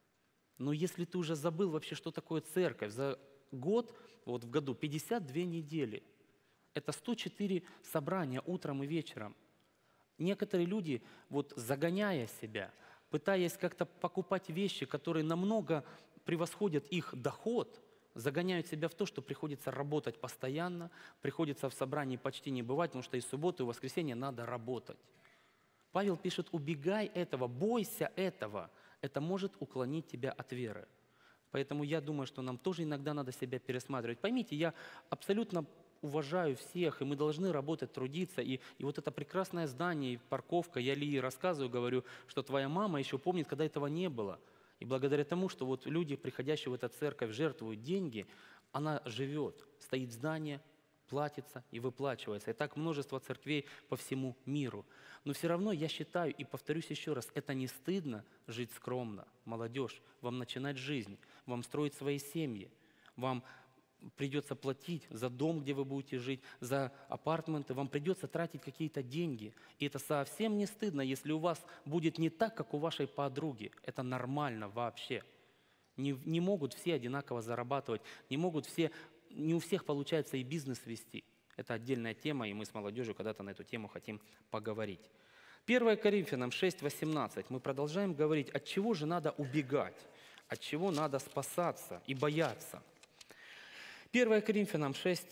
Но если ты уже забыл вообще, что такое церковь, за год, вот в году пятьдесят две недели, это сто четыре собрания утром и вечером. Некоторые люди, вот загоняя себя, пытаясь как-то покупать вещи, которые намного превосходят их доход, загоняют себя в то, что приходится работать постоянно, приходится в собрании почти не бывать, потому что и субботу, и воскресенье надо работать. Павел пишет: убегай этого, бойся этого, это может уклонить тебя от веры. Поэтому я думаю, что нам тоже иногда надо себя пересматривать. Поймите, я абсолютно уважаю всех, и мы должны работать, трудиться. И, и вот это прекрасное здание, и парковка, я Лии рассказываю, говорю, что твоя мама еще помнит, когда этого не было. И благодаря тому, что вот люди, приходящие в эту церковь, жертвуют деньги, она живет, стоит здание, платится и выплачивается. И так множество церквей по всему миру. Но все равно я считаю, и повторюсь еще раз, это не стыдно жить скромно. Молодежь, вам начинать жизнь, вам строить свои семьи, вам придется платить за дом, где вы будете жить, за апартаменты, вам придется тратить какие-то деньги. И это совсем не стыдно, если у вас будет не так, как у вашей подруги. Это нормально вообще. Не, не могут все одинаково зарабатывать, не могут все, не у всех получается и бизнес вести. Это отдельная тема, и мы с молодежью когда-то на эту тему хотим поговорить. первое Коринфянам шесть восемнадцать. Мы продолжаем говорить, от чего же надо убегать, от чего надо спасаться и бояться. первое Коринфянам шесть,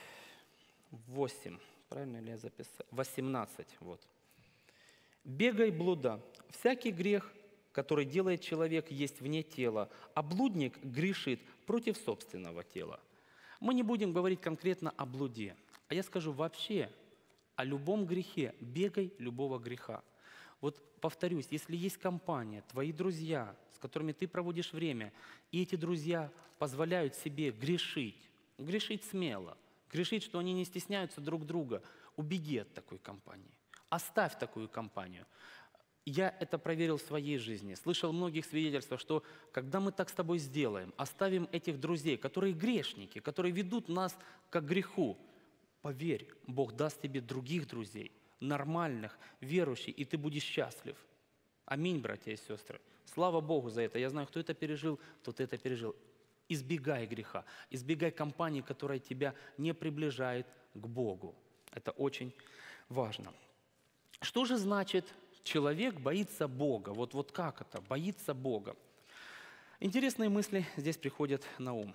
восемь. Правильно ли я записал? восемнадцать. Вот. «Бегай, блуда. Всякий грех, который делает человек, есть вне тела, а блудник грешит против собственного тела». Мы не будем говорить конкретно о блуде, а я скажу вообще о любом грехе. Бегай любого греха. Вот повторюсь, если есть компания, твои друзья, с которыми ты проводишь время, и эти друзья позволяют себе грешить, грешить смело, грешить, что они не стесняются друг друга, убеги от такой компании, оставь такую компанию. Я это проверил в своей жизни, слышал многих свидетельств, что когда мы так с тобой сделаем, оставим этих друзей, которые грешники, которые ведут нас к греху, поверь, Бог даст тебе других друзей, нормальных, верующих, и ты будешь счастлив. Аминь, братья и сестры. Слава Богу за это. Я знаю, кто это пережил, тот это пережил. Избегай греха, избегай компании, которая тебя не приближает к Богу. Это очень важно. Что же значит человек боится Бога? Вот, вот как это? Боится Бога. Интересные мысли здесь приходят на ум.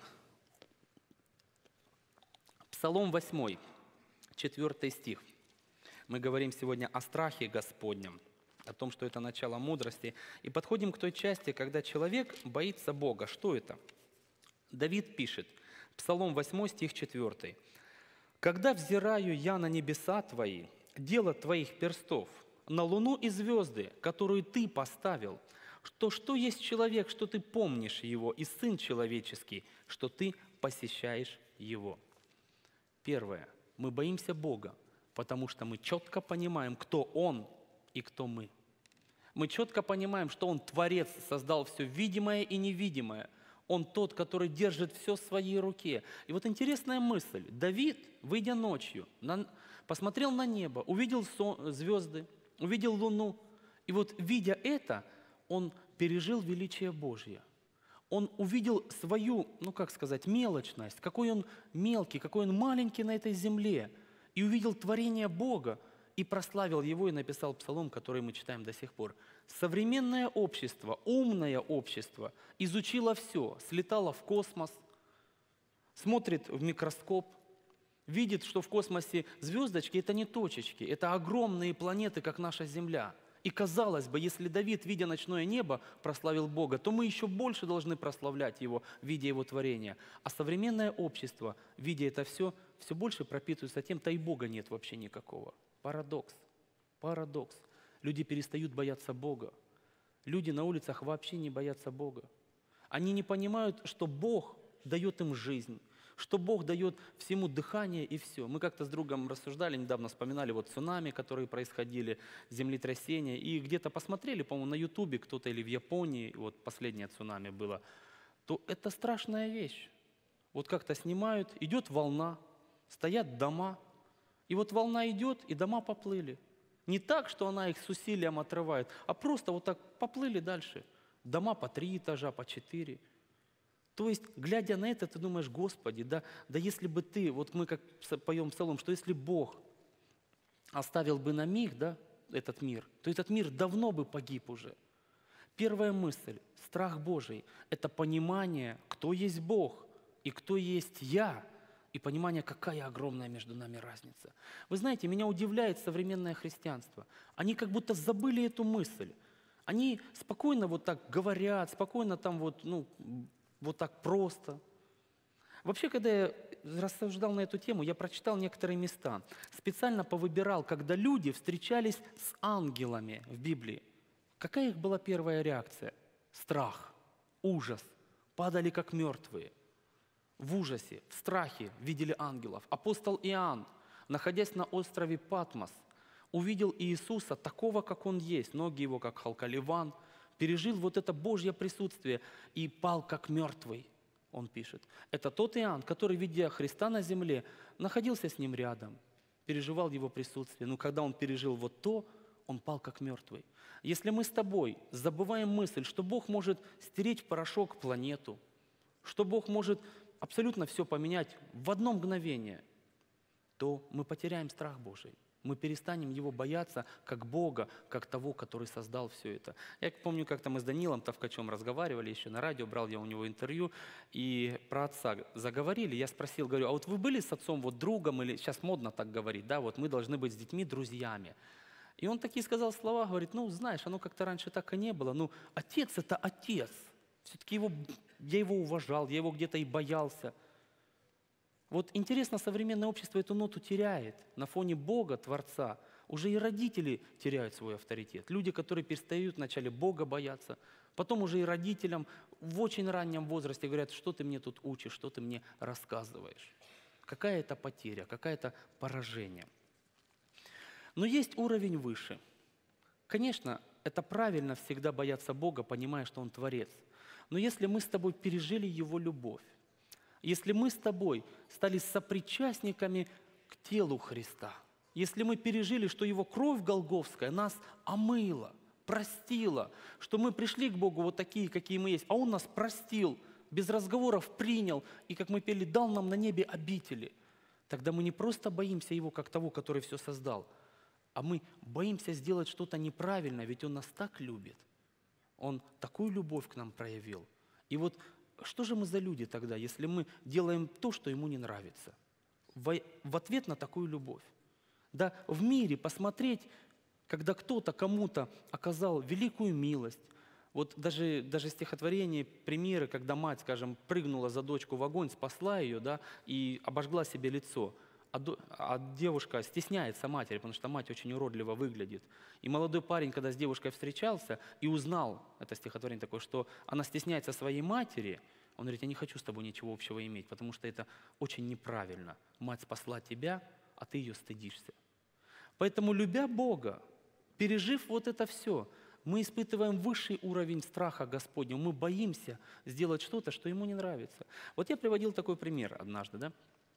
Псалом восьмой, четвёртый стих. Мы говорим сегодня о страхе Господнем, о том, что это начало мудрости. И подходим к той части, когда человек боится Бога. Что это? Давид пишет, Псалом восьмой, стих четвёртый. «Когда взираю я на небеса Твои, дело Твоих перстов, на луну и звезды, которую Ты поставил, что что есть человек, что Ты помнишь его, и сын человеческий, что Ты посещаешь его». Первое. Мы боимся Бога, потому что мы четко понимаем, кто Он и кто мы. Мы четко понимаем, что Он Творец, создал все видимое и невидимое. Он тот, который держит все в своей руке. И вот интересная мысль. Давид, выйдя ночью, на, посмотрел на небо, увидел сон, звезды, увидел луну. И вот, видя это, он пережил величие Божье. Он увидел свою, ну как сказать, мелочность, какой он мелкий, какой он маленький на этой земле. И увидел творение Бога, и прославил его, и написал псалом, который мы читаем до сих пор. Современное общество, умное общество изучило все, слетало в космос, смотрит в микроскоп, видит, что в космосе звездочки – это не точечки, это огромные планеты, как наша Земля. И казалось бы, если Давид, видя ночное небо, прославил Бога, то мы еще больше должны прославлять Его, видя Его творение. А современное общество, видя это все, все больше пропитывается тем, то и Бога нет вообще никакого. Парадокс. Парадокс. Люди перестают бояться Бога. Люди на улицах вообще не боятся Бога. Они не понимают, что Бог дает им жизнь, что Бог дает всему дыхание и все. Мы как-то с другом рассуждали, недавно вспоминали вот цунами, которые происходили, землетрясения, и где-то посмотрели, по-моему, на Ютубе кто-то или в Японии, вот последнее цунами было, то это страшная вещь. Вот как-то снимают, идет волна, стоят дома, и вот волна идет, и дома поплыли. Не так, что она их с усилием отрывает, а просто вот так поплыли дальше. Дома по три этажа, по четыре. То есть, глядя на это, ты думаешь, Господи, да, да если бы ты, вот мы как поем псалом, что если Бог оставил бы на миг, да, этот мир, то этот мир давно бы погиб уже. Первая мысль, страх Божий, это понимание, кто есть Бог и кто есть я, и понимание, какая огромная между нами разница. Вы знаете, меня удивляет современное христианство. Они как будто забыли эту мысль. Они спокойно вот так говорят, спокойно там вот, ну, вот так просто. Вообще, когда я рассуждал на эту тему, я прочитал некоторые места. Специально повыбирал, когда люди встречались с ангелами в Библии. Какая их была первая реакция? Страх, ужас, падали как мертвые. В ужасе, в страхе видели ангелов. Апостол Иоанн, находясь на острове Патмос, увидел Иисуса такого, как Он есть, ноги Его, как халкаливан, пережил вот это Божье присутствие и пал как мертвый, он пишет. Это тот Иоанн, который, видя Христа на земле, находился с Ним рядом, переживал Его присутствие. Но когда он пережил вот то, он пал как мертвый. Если мы с тобой забываем мысль, что Бог может стереть в порошок планету, что Бог может абсолютно все поменять в одно мгновение, то мы потеряем страх Божий. Мы перестанем Его бояться как Бога, как того, который создал все это. Я помню, как-то мы с Данилом Тавкачем разговаривали, еще на радио, брал я у него интервью, и про отца заговорили. Я спросил, говорю, а вот вы были с отцом вот другом, или сейчас модно так говорить, да, вот мы должны быть с детьми друзьями. И он такие сказал слова, говорит, ну, знаешь, оно как-то раньше так и не было, ну, отец – это отец. Все-таки его, я его уважал, я его где-то и боялся. Вот интересно, современное общество эту ноту теряет. На фоне Бога, Творца, уже и родители теряют свой авторитет. Люди, которые перестают вначале Бога бояться, потом уже и родителям в очень раннем возрасте говорят, что ты мне тут учишь, что ты мне рассказываешь. Какая это потеря, какое это поражение. Но есть уровень выше. Конечно, это правильно всегда бояться Бога, понимая, что Он Творец. Но если мы с тобой пережили Его любовь, если мы с тобой стали сопричастниками к телу Христа, если мы пережили, что Его кровь голгофская нас омыла, простила, что мы пришли к Богу вот такие, какие мы есть, а Он нас простил, без разговоров принял, и, как мы пели, дал нам на небе обители, тогда мы не просто боимся Его как того, который все создал, а мы боимся сделать что-то неправильно, ведь Он нас так любит. Он такую любовь к нам проявил. И вот что же мы за люди тогда, если мы делаем то, что Ему не нравится? В, в ответ на такую любовь. Да, в мире посмотреть, когда кто-то кому-то оказал великую милость. Вот даже, даже стихотворение, примеры, когда мать, скажем, прыгнула за дочку в огонь, спасла ее, да, и обожгла себе лицо. А, до, а девушка стесняется матери, потому что мать очень уродливо выглядит. И молодой парень, когда с девушкой встречался и узнал, это стихотворение такое, что она стесняется своей матери, он говорит: я не хочу с тобой ничего общего иметь, потому что это очень неправильно. Мать спасла тебя, а ты ее стыдишься. Поэтому, любя Бога, пережив вот это все, мы испытываем высший уровень страха Господнего. Мы боимся сделать что-то, что Ему не нравится. Вот я приводил такой пример однажды, да?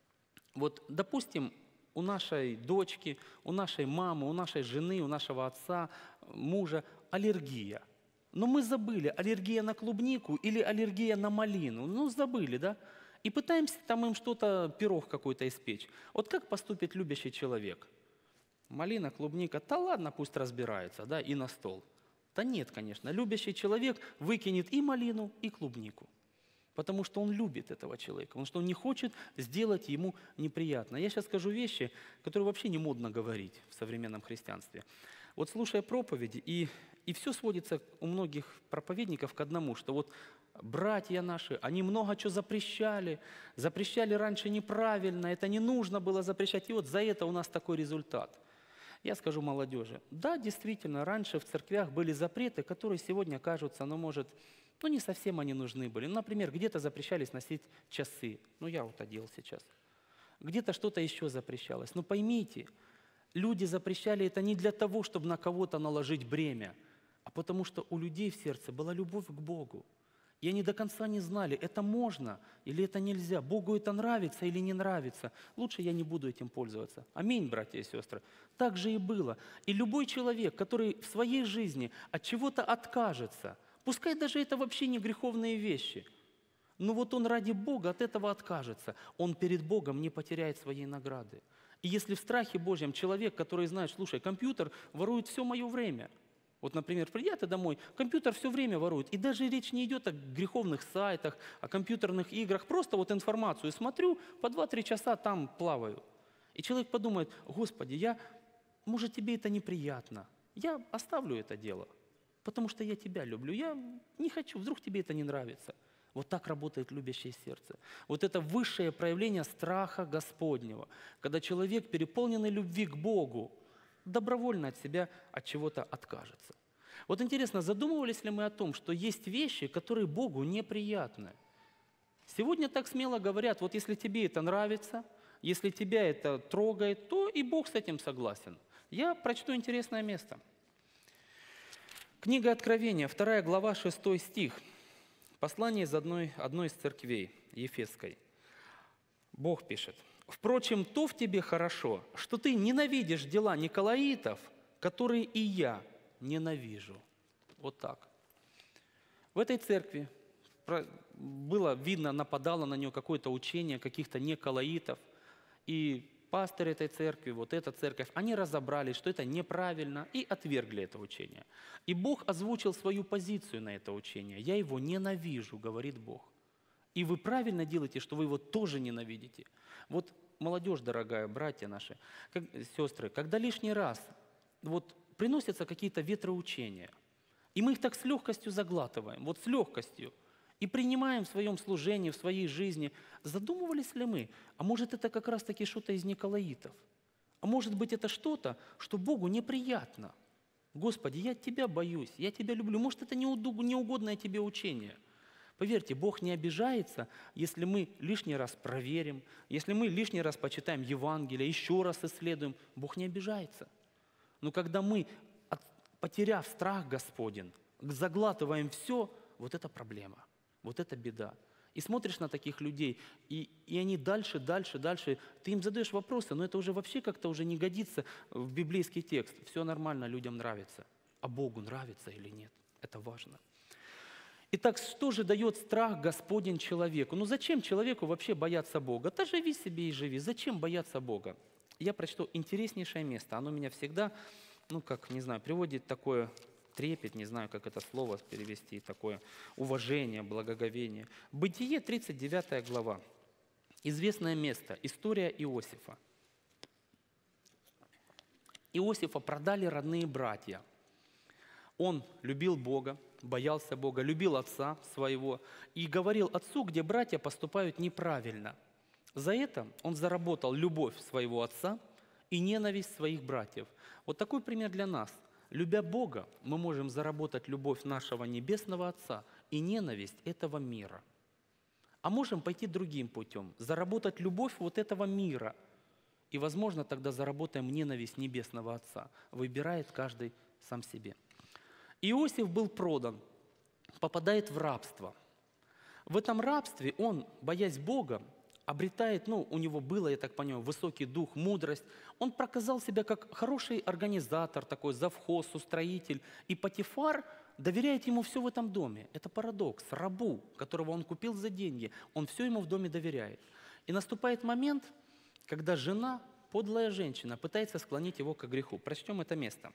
Вот, допустим, у нашей дочки, у нашей мамы, у нашей жены, у нашего отца, мужа аллергия. Но мы забыли, аллергия на клубнику или аллергия на малину. Ну, забыли, да? И пытаемся там им что-то, пирог какой-то испечь. Вот как поступит любящий человек? Малина, клубника, да ладно, пусть разбирается, да, и на стол. Да нет, конечно, любящий человек выкинет и малину, и клубнику. Потому что он любит этого человека, потому что он не хочет сделать ему неприятно. Я сейчас скажу вещи, которые вообще не модно говорить в современном христианстве. Вот слушая проповеди, и, и все сводится у многих проповедников к одному, что вот братья наши, они много чего запрещали, запрещали раньше неправильно, это не нужно было запрещать, и вот за это у нас такой результат. Я скажу молодежи, да, действительно, раньше в церквях были запреты, которые сегодня кажутся, ну, может, ну, не совсем они нужны были. Ну, например, где-то запрещались носить часы. Ну, я вот одел сейчас. Где-то что-то еще запрещалось. Но поймите, люди запрещали это не для того, чтобы на кого-то наложить бремя, а потому что у людей в сердце была любовь к Богу. И они до конца не знали, это можно или это нельзя, Богу это нравится или не нравится. Лучше я не буду этим пользоваться. Аминь, братья и сестры. Так же и было. И любой человек, который в своей жизни от чего-то откажется, пускай даже это вообще не греховные вещи, но вот он ради Бога от этого откажется, он перед Богом не потеряет своей награды. И если в страхе Божьем человек, который знает, слушай, компьютер ворует все мое время. Вот, например, придя ты домой, компьютер все время ворует. И даже речь не идет о греховных сайтах, о компьютерных играх. Просто вот информацию смотрю, по два-три часа там плаваю. И человек подумает: Господи, я, может, тебе это неприятно. Я оставлю это дело, потому что я тебя люблю. Я не хочу, вдруг тебе это не нравится. Вот так работает любящее сердце. Вот это высшее проявление страха Господнего, когда человек, переполненный любви к Богу, добровольно от себя от чего-то откажется. Вот интересно, задумывались ли мы о том, что есть вещи, которые Богу неприятны? Сегодня так смело говорят: вот если тебе это нравится, если тебя это трогает, то и Бог с этим согласен. Я прочту интересное место. Книга Откровения, вторая глава, шестой стих. Послание из одной, одной из церквей Ефесской. Бог пишет: «Впрочем, то в тебе хорошо, что ты ненавидишь дела николаитов, которые и я ненавижу». Вот так. В этой церкви было видно, нападало на нее какое-то учение каких-то николаитов. И пастырь этой церкви, вот эта церковь, они разобрались, что это неправильно, и отвергли это учение. И Бог озвучил свою позицию на это учение. «Я его ненавижу», говорит Бог. И вы правильно делаете, что вы его тоже ненавидите. Вот молодежь, дорогая, братья наши, как, сестры, когда лишний раз вот приносятся какие-то ветроучения, и мы их так с легкостью заглатываем, вот с легкостью, и принимаем в своем служении, в своей жизни, задумывались ли мы, а может это как раз-таки что-то из николаитов? А может быть это что-то, что Богу неприятно? Господи, я Тебя боюсь, я Тебя люблю, может это неугодное Тебе учение? Поверьте, Бог не обижается, если мы лишний раз проверим, если мы лишний раз почитаем Евангелие, еще раз исследуем. Бог не обижается. Но когда мы, потеряв страх Господень, заглатываем все, вот это проблема, вот это беда. И смотришь на таких людей, и, и они дальше, дальше, дальше. Ты им задаешь вопросы, но это уже вообще как-то уже не годится в библейский текст. Все нормально, людям нравится. А Богу нравится или нет? Это важно. Итак, что же дает страх Господень человеку? Ну зачем человеку вообще бояться Бога? Да живи себе и живи. Зачем бояться Бога? Я прочту интереснейшее место. Оно меня всегда, ну как, не знаю, приводит такое трепет, не знаю, как это слово перевести, такое уважение, благоговение. Бытие, тридцать девятая глава. Известное место. История Иосифа. Иосифа продали родные братья. Он любил Бога, боялся Бога, любил отца своего и говорил отцу, где братья поступают неправильно. За это он заработал любовь своего отца и ненависть своих братьев. Вот такой пример для нас. Любя Бога, мы можем заработать любовь нашего небесного Отца и ненависть этого мира. А можем пойти другим путем, заработать любовь вот этого мира. И, возможно, тогда заработаем ненависть небесного Отца. Выбирает каждый сам себе. Иосиф был продан, попадает в рабство. В этом рабстве он, боясь Бога, обретает, ну, у него было, я так понимаю, высокий дух, мудрость. Он показал себя как хороший организатор, такой завхоз, устроитель. И Потифар доверяет ему все в этом доме. Это парадокс. Рабу, которого он купил за деньги, он все ему в доме доверяет. И наступает момент, когда жена, подлая женщина, пытается склонить его к греху. Прочтем это место.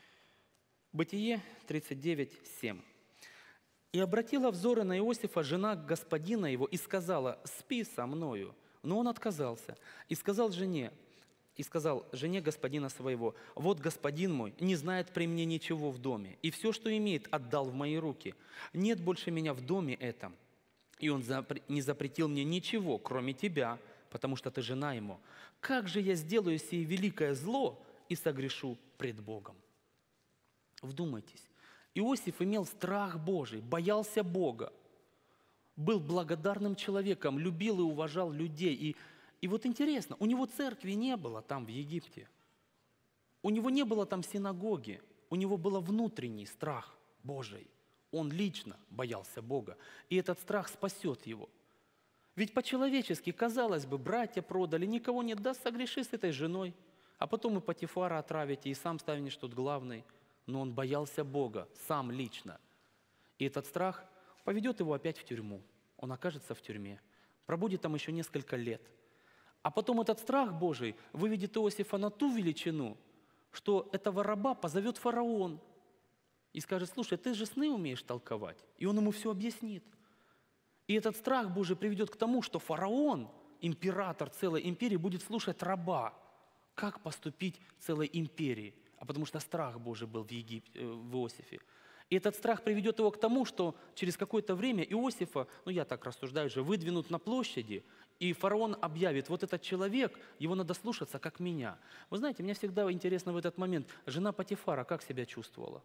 Бытие тридцать девять, семь. «И обратила взоры на Иосифа жена господина его и сказала: спи со мною. Но он отказался и сказал жене, и сказал жене господина своего: вот господин мой не знает при мне ничего в доме, и все, что имеет, отдал в мои руки. Нет больше меня в доме этом, и он запр- не запретил мне ничего, кроме тебя, потому что ты жена ему. Как же я сделаю сие великое зло и согрешу пред Богом?» Вдумайтесь. Иосиф имел страх Божий, боялся Бога, был благодарным человеком, любил и уважал людей. И, и вот интересно, у него церкви не было там, в Египте. У него не было там синагоги. У него был внутренний страх Божий. Он лично боялся Бога. И этот страх спасет его. Ведь по-человечески, казалось бы, братья продали, никого нет, да согреши с этой женой, а потом и Потифара отравите, и сам станешь тут главный. Но он боялся Бога, сам лично. И этот страх поведет его опять в тюрьму. Он окажется в тюрьме, пробудет там еще несколько лет. А потом этот страх Божий выведет Иосифа на ту величину, что этого раба позовет фараон и скажет: слушай, ты же сны умеешь толковать. И он ему все объяснит. И этот страх Божий приведет к тому, что фараон, император целой империи, будет слушать раба, как поступить целой империи. А потому что страх Божий был в, Египте, в Иосифе. И этот страх приведет его к тому, что через какое-то время Иосифа, ну я так рассуждаю же, выдвинут на площади, и фараон объявит: вот этот человек, его надо слушаться, как меня. Вы знаете, мне всегда интересно в этот момент, жена Потифара как себя чувствовала?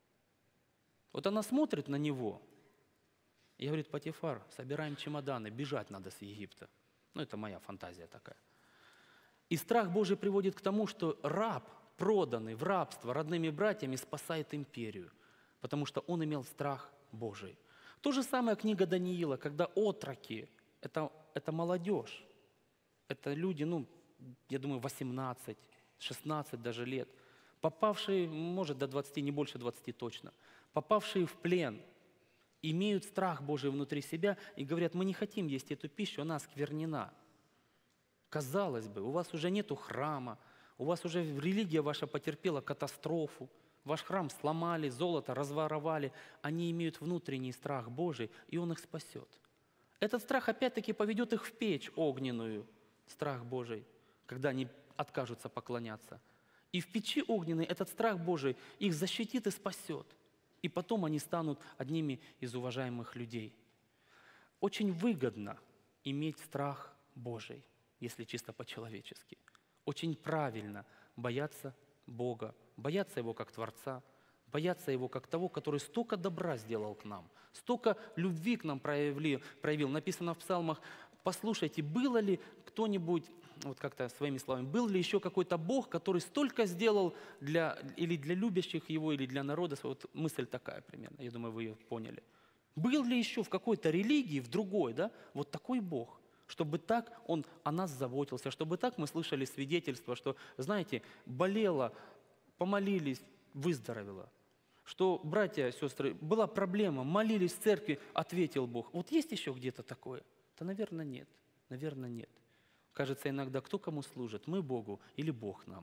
Вот она смотрит на него и говорит: Потифар, собираем чемоданы, бежать надо с Египта. Ну это моя фантазия такая. И страх Божий приводит к тому, что раб, проданный в рабство родными братьями, спасает империю, потому что он имел страх Божий. То же самое книга Даниила, когда отроки, это, это молодежь, это люди, ну, я думаю, восемнадцать, шестнадцать даже лет, попавшие, может, до двадцати, не больше двадцати точно, попавшие в плен, имеют страх Божий внутри себя и говорят: мы не хотим есть эту пищу, она осквернена. Казалось бы, у вас уже нету храма, у вас уже религия ваша потерпела катастрофу, ваш храм сломали, золото разворовали. Они имеют внутренний страх Божий, и Он их спасет. Этот страх опять-таки поведет их в печь огненную, страх Божий, когда они откажутся поклоняться. И в печи огненной этот страх Божий их защитит и спасет. И потом они станут одними из уважаемых людей. Очень выгодно иметь страх Божий, если чисто по-человечески. Очень правильно бояться Бога, бояться Его как Творца, бояться Его как того, который столько добра сделал к нам, столько любви к нам проявил. проявил. Написано в псалмах: послушайте, было ли кто-нибудь, вот как-то своими словами, был ли еще какой-то Бог, который столько сделал для, или для любящих Его, или для народа? Вот мысль такая примерно, я думаю, вы ее поняли. Был ли еще в какой-то религии, в другой, да, вот такой Бог? Чтобы так Он о нас заботился, чтобы так мы слышали свидетельства, что, знаете, болела, помолились, выздоровела. что, братья, сестры, была проблема, молились в церкви, ответил Бог. Вот есть еще где-то такое? Да, наверное, нет. Наверное, нет. Кажется, иногда кто кому служит? Мы Богу или Бог нам?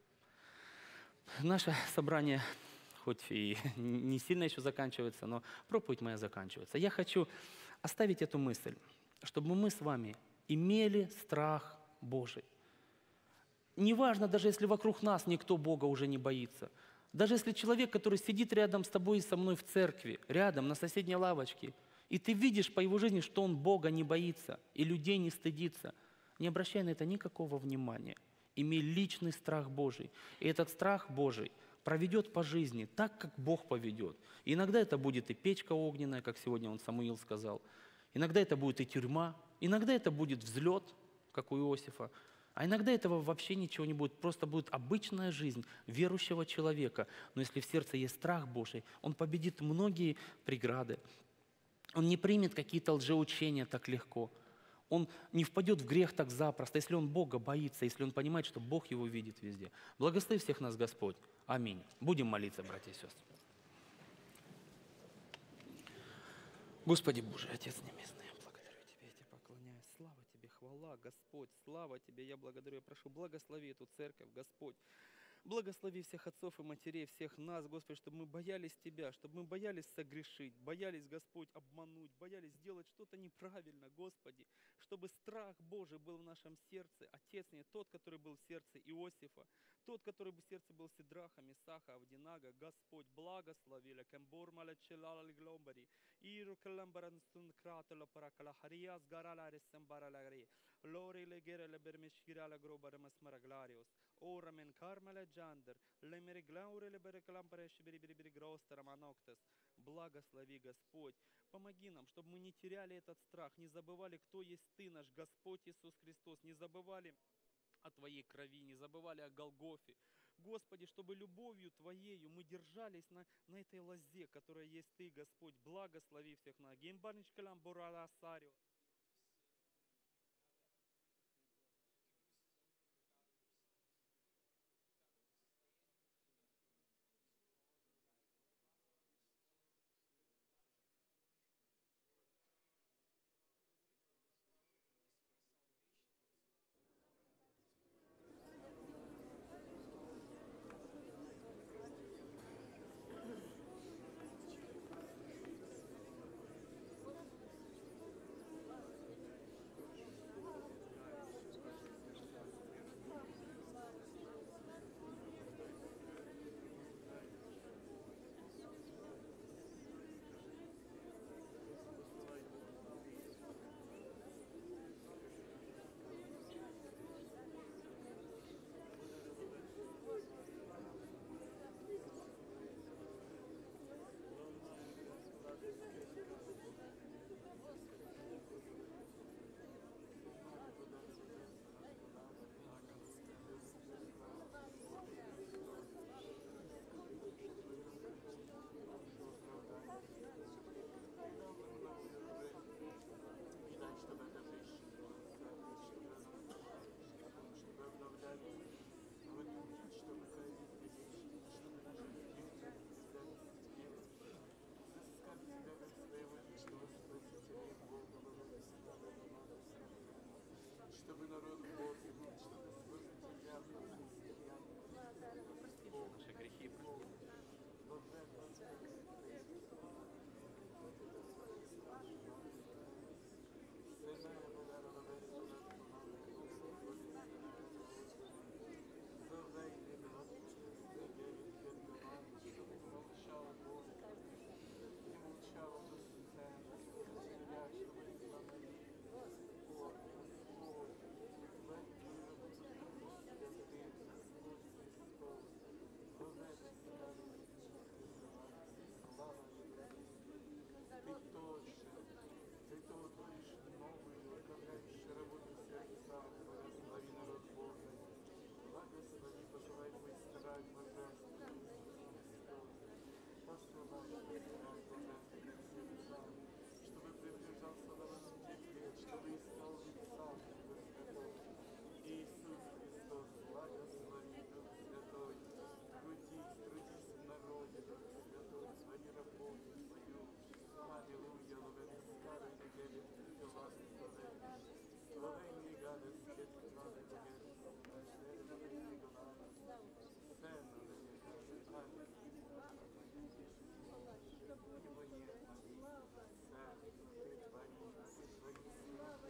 Наше собрание, хоть и не сильно еще заканчивается, но проповедь моя заканчивается. Я хочу оставить эту мысль, чтобы мы с вами имели страх Божий. Неважно, даже если вокруг нас никто Бога уже не боится. Даже если человек, который сидит рядом с тобой и со мной в церкви, рядом, на соседней лавочке, и ты видишь по его жизни, что он Бога не боится и людей не стыдится, не обращай на это никакого внимания. Имей личный страх Божий. И этот страх Божий проведет по жизни так, как Бог поведет. И иногда это будет и печка огненная, как сегодня он Самуил сказал. Иногда это будет и тюрьма. Иногда это будет взлет, как у Иосифа. А иногда этого вообще ничего не будет. Просто будет обычная жизнь верующего человека. Но если в сердце есть страх Божий, он победит многие преграды. Он не примет какие-то лжеучения так легко. Он не впадет в грех так запросто, если он Бога боится, если он понимает, что Бог его видит везде. Благослови всех нас Господь. Аминь. Будем молиться, братья и сестры. Господи Боже, Отец Небесный, я благодарю Тебя, я Тебе поклоняюсь. Слава Тебе, хвала, Господь, слава Тебе. Я благодарю, я прошу, благослови эту церковь, Господь. Благослови всех отцов и матерей, всех нас, Господи, чтобы мы боялись Тебя, чтобы мы боялись согрешить, боялись, Господь, обмануть, боялись сделать что-то неправильно, Господи, чтобы страх Божий был в нашем сердце. Отец не тот, который был в сердце Иосифа, тот, который в сердце был Сидраха, Месаха, Авдинага, Господь, благослови, кембор малечелала гломбари, иру каламбаранстун кратела паракалахария, сгарала ресембаралагри, лори легере лебермешкирала гроба ремасмараглариус, орамен кармала джандер, лемереглауре лебереклампареш бериберибери гроста романоктес. Благослови, Господь. Помоги нам, чтобы мы не теряли этот страх, не забывали, кто есть Ты, наш Господь Иисус Христос, не забывали о Твоей крови, не забывали о Голгофе. Господи, чтобы любовью Твоею мы держались на, на этой лозе, которая есть Ты, Господь. Благослови всех нас.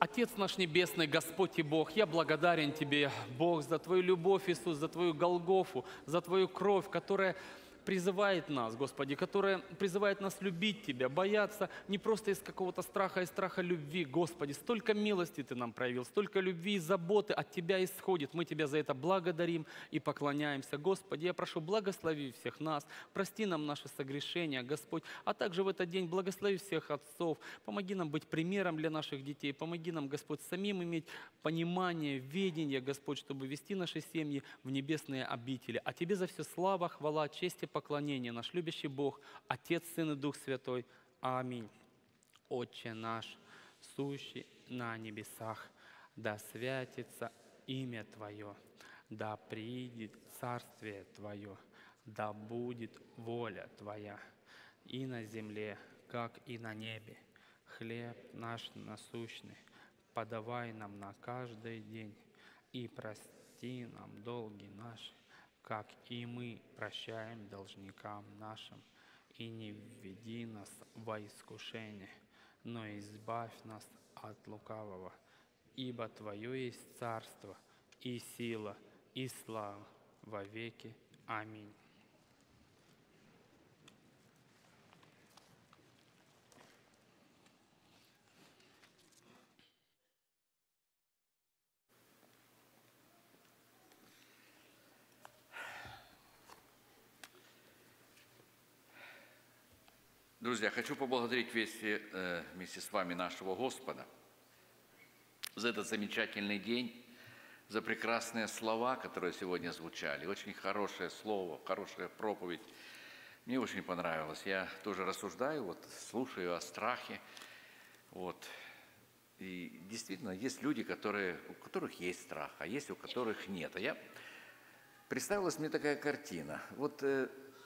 Отец наш Небесный, Господь и Бог, я благодарен Тебе, Бог, за Твою любовь, Иисус, за Твою Голгофу, за Твою кровь, которая призывает нас, Господи, которая призывает нас любить Тебя, бояться не просто из какого-то страха, а из страха любви, Господи. Столько милости Ты нам проявил, столько любви и заботы от Тебя исходит. Мы Тебя за это благодарим и поклоняемся. Господи, я прошу, благослови всех нас, прости нам наши согрешения, Господь, а также в этот день благослови всех отцов, помоги нам быть примером для наших детей, помоги нам, Господь, самим иметь понимание, ведение, Господь, чтобы вести наши семьи в небесные обители. А Тебе за все слава, хвала, честь и поклонение, наш любящий Бог, Отец, Сын и Дух Святой. Аминь. Отче наш, сущий на небесах, да святится имя Твое, да приидет царствие Твое, да будет воля Твоя и на земле, как и на небе. Хлеб наш насущный подавай нам на каждый день, и прости нам долги наши, как и мы прощаем должникам нашим, и не введи нас во искушение, но избавь нас от лукавого, ибо Твое есть царство, и сила, и слава во веки. Аминь. Друзья, хочу поблагодарить вместе, э, вместе с вами нашего Господа за этот замечательный день, за прекрасные слова, которые сегодня звучали. Очень хорошее слово, хорошая проповедь. Мне очень понравилось. Я тоже рассуждаю, вот, слушаю о страхе. Вот. И действительно, есть люди, которые, у которых есть страх, а есть у которых нет. А я представилась мне такая картина. Вот э,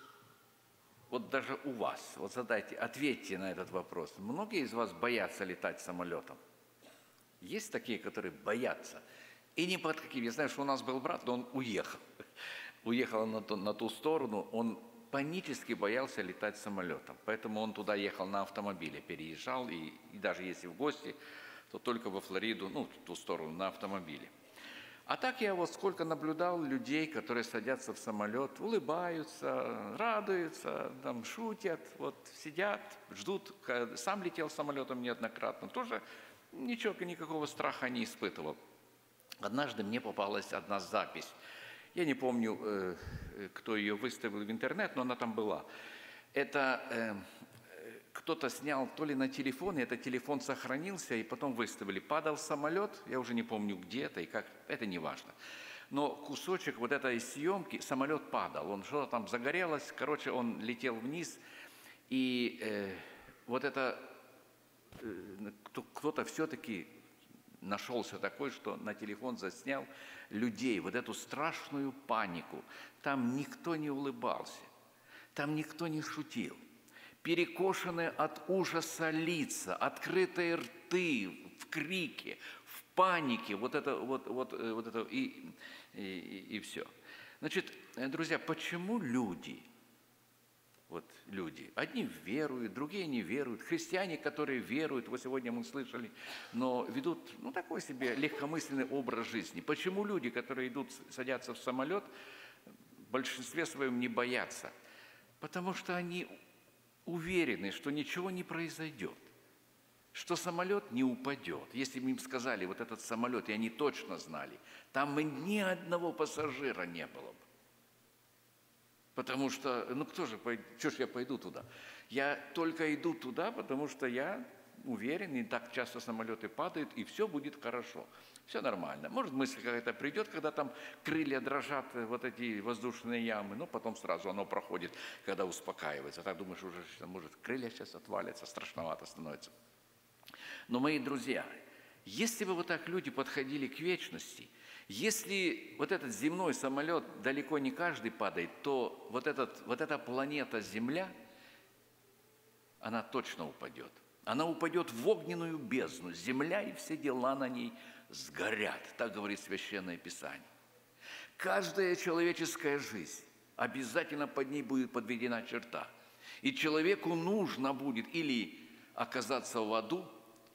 Вот даже у вас, вот задайте, ответьте на этот вопрос. Многие из вас боятся летать самолетом? Есть такие, которые боятся? И не под каким. Я знаю, что у нас был брат, но он уехал. Уехал на ту, на ту сторону, он панически боялся летать самолетом. Поэтому он туда ехал на автомобиле, переезжал, и, и даже если в гости, то только во Флориду, ну, в ту сторону, на автомобиле. А так я вот сколько наблюдал людей, которые садятся в самолет, улыбаются, радуются, там, шутят, вот сидят, ждут. Сам летел самолетом неоднократно, тоже ничего, никакого страха не испытывал. Однажды мне попалась одна запись. Я не помню, кто ее выставил в интернет, но она там была. Это кто-то снял то ли на телефон, и этот телефон сохранился, и потом выставили. Падал самолет, я уже не помню где это и как, это не важно. Но кусочек вот этой съемки, самолет падал, он что-то там загорелось, короче, он летел вниз, и э, вот это э, кто-то все-таки нашелся такой, что на телефон заснял людей, вот эту страшную панику. Там никто не улыбался, там никто не шутил. Перекошенные от ужаса лица, открытые рты в крике, в панике, вот это, вот, вот, вот это и, и, и все. Значит, друзья, почему люди, вот люди, одни веруют, другие не веруют, христиане, которые веруют, вот сегодня мы слышали, но ведут, ну, такой себе легкомысленный образ жизни. Почему люди, которые идут, садятся в самолет, в большинстве своем не боятся? Потому что они уверены, что ничего не произойдет, что самолет не упадет. Если бы им сказали, вот этот самолет, и они точно знали, там ни одного пассажира не было бы. Потому что, ну кто же, что ж я пойду туда? Я только иду туда, потому что я уверен, и так часто самолеты падают, и все будет хорошо. Все нормально. Может, мысль какая-то придет, когда там крылья дрожат, вот эти воздушные ямы, но потом сразу оно проходит, когда успокаивается. Так думаешь, уже, может, крылья сейчас отвалятся, страшновато становится. Но, мои друзья, если бы вот так люди подходили к вечности, если вот этот земной самолет далеко не каждый падает, то вот, этот, вот эта планета Земля, она точно упадет. Она упадет в огненную бездну. Земля и все дела на ней сгорят. Так говорит Священное Писание. Каждая человеческая жизнь, обязательно под ней будет подведена черта. И человеку нужно будет или оказаться в аду,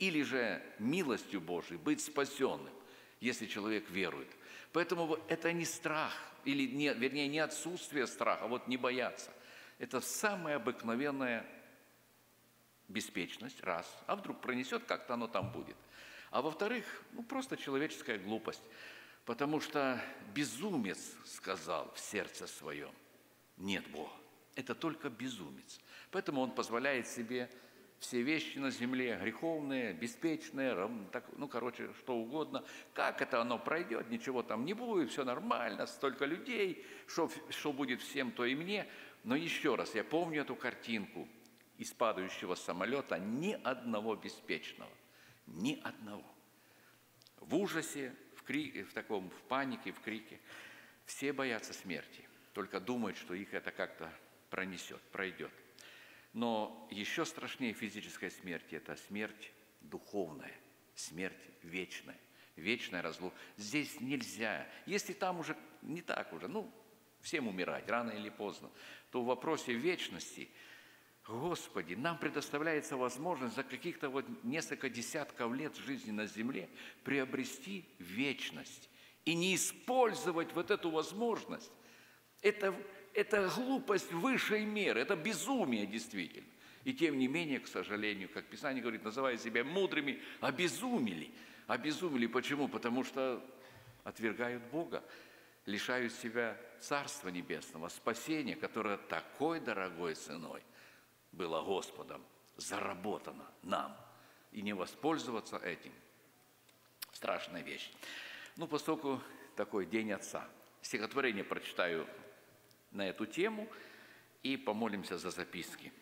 или же милостью Божией быть спасенным, если человек верует. Поэтому это не страх, или не, вернее, не отсутствие страха, а вот не бояться. Это самая обыкновенная беспечность, раз. А вдруг пронесет, как-то оно там будет. А во-вторых, ну просто человеческая глупость. Потому что безумец сказал в сердце своем: нет Бога. Это только безумец. Поэтому он позволяет себе все вещи на земле, греховные, беспечные, так, ну, короче, что угодно. Как это оно пройдет, ничего там не будет, все нормально, столько людей, что, что будет всем, то и мне. Но еще раз, я помню эту картинку из падающего самолета, ни одного беспечного, ни одного. В ужасе, в, кри... в таком, в панике, в крике. Все боятся смерти, только думают, что их это как-то пронесет, пройдет. Но еще страшнее физической смерти – это смерть духовная, смерть вечная, вечная разлука. Здесь нельзя, если там уже не так уже, ну, всем умирать, рано или поздно, то в вопросе вечности, Господи, нам предоставляется возможность за каких-то вот несколько десятков лет жизни на земле приобрести вечность и не использовать вот эту возможность. Это Это глупость высшей меры, это безумие действительно. И тем не менее, к сожалению, как Писание говорит, называя себя мудрыми, обезумели. Обезумели почему? Потому что отвергают Бога, лишают себя Царства Небесного, спасения, которое такой дорогой ценой было Господом заработано нам. И не воспользоваться этим – страшная вещь. Ну, поскольку такой День Отца, стихотворение прочитаю на эту тему и помолимся за записки.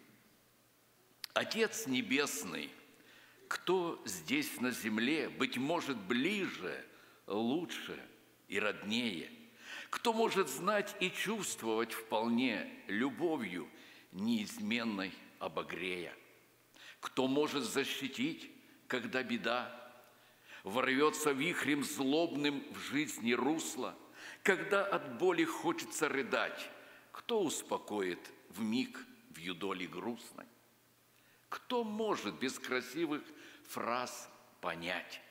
Отец Небесный, кто здесь на земле, быть может, ближе, лучше и роднее? Кто может знать и чувствовать вполне любовью неизменной обогрея? Кто может защитить, когда беда ворвется вихрем злобным в жизни русло, когда от боли хочется рыдать? Кто успокоит вмиг в юдоли грустной? Кто может без красивых фраз понять?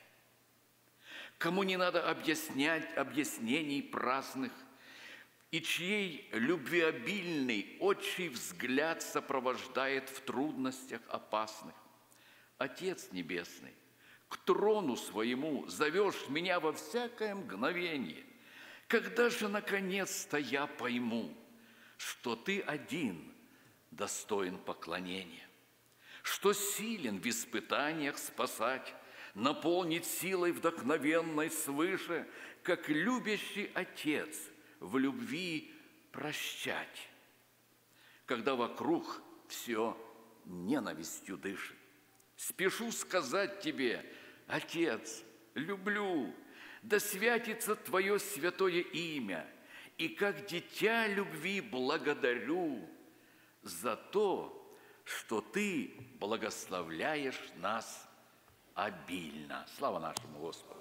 Кому не надо объяснять объяснений праздных, и чьей любвеобильный отчий взгляд сопровождает в трудностях опасных? Отец Небесный, к трону своему зовешь меня во всякое мгновенье. Когда же, наконец-то, я пойму, что Ты один достоин поклонения, что силен в испытаниях спасать, наполнить силой вдохновенной свыше, как любящий Отец в любви прощать, когда вокруг все ненавистью дышит? Спешу сказать Тебе: Отец, люблю, да святится Твое святое имя, и как дитя любви благодарю за то, что Ты благословляешь нас обильно. Слава нашему Господу!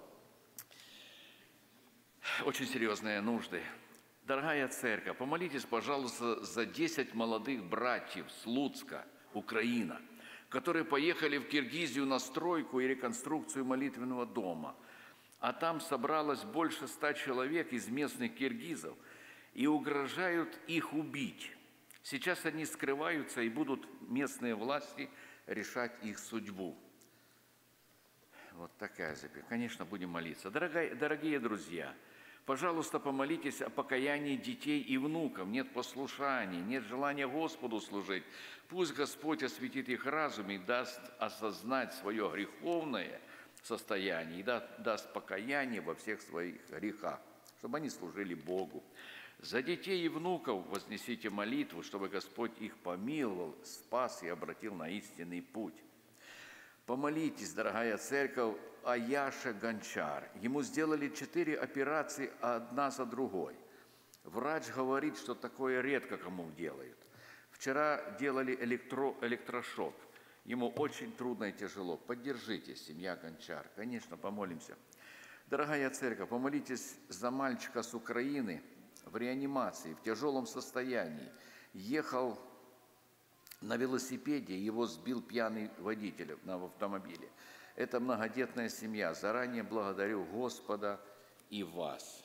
Очень серьезные нужды. Дорогая церковь, помолитесь, пожалуйста, за десять молодых братьев с Луцка, Украина, которые поехали в Киргизию на стройку и реконструкцию молитвенного дома. А там собралось больше ста человек из местных киргизов и угрожают их убить. Сейчас они скрываются, и будут местные власти решать их судьбу. Вот такая запись. Конечно, будем молиться. Дорогие, дорогие друзья, пожалуйста, помолитесь о покаянии детей и внуков. Нет послушания, нет желания Господу служить. Пусть Господь осветит их разум и даст осознать свое греховное состояние и даст покаяние во всех своих грехах, чтобы они служили Богу. За детей и внуков вознесите молитву, чтобы Господь их помиловал, спас и обратил на истинный путь. Помолитесь, дорогая церковь, о Яше Гончар. Ему сделали четыре операции, одна за другой. Врач говорит, что такое редко кому делают. Вчера делали электро, электрошок. Ему очень трудно и тяжело. Поддержите, семья Гончар. Конечно, помолимся. Дорогая церковь, помолитесь за мальчика с Украины в реанимации, в тяжелом состоянии. Ехал на велосипеде, его сбил пьяный водитель на автомобиле. Это многодетная семья. Заранее благодарю Господа и вас.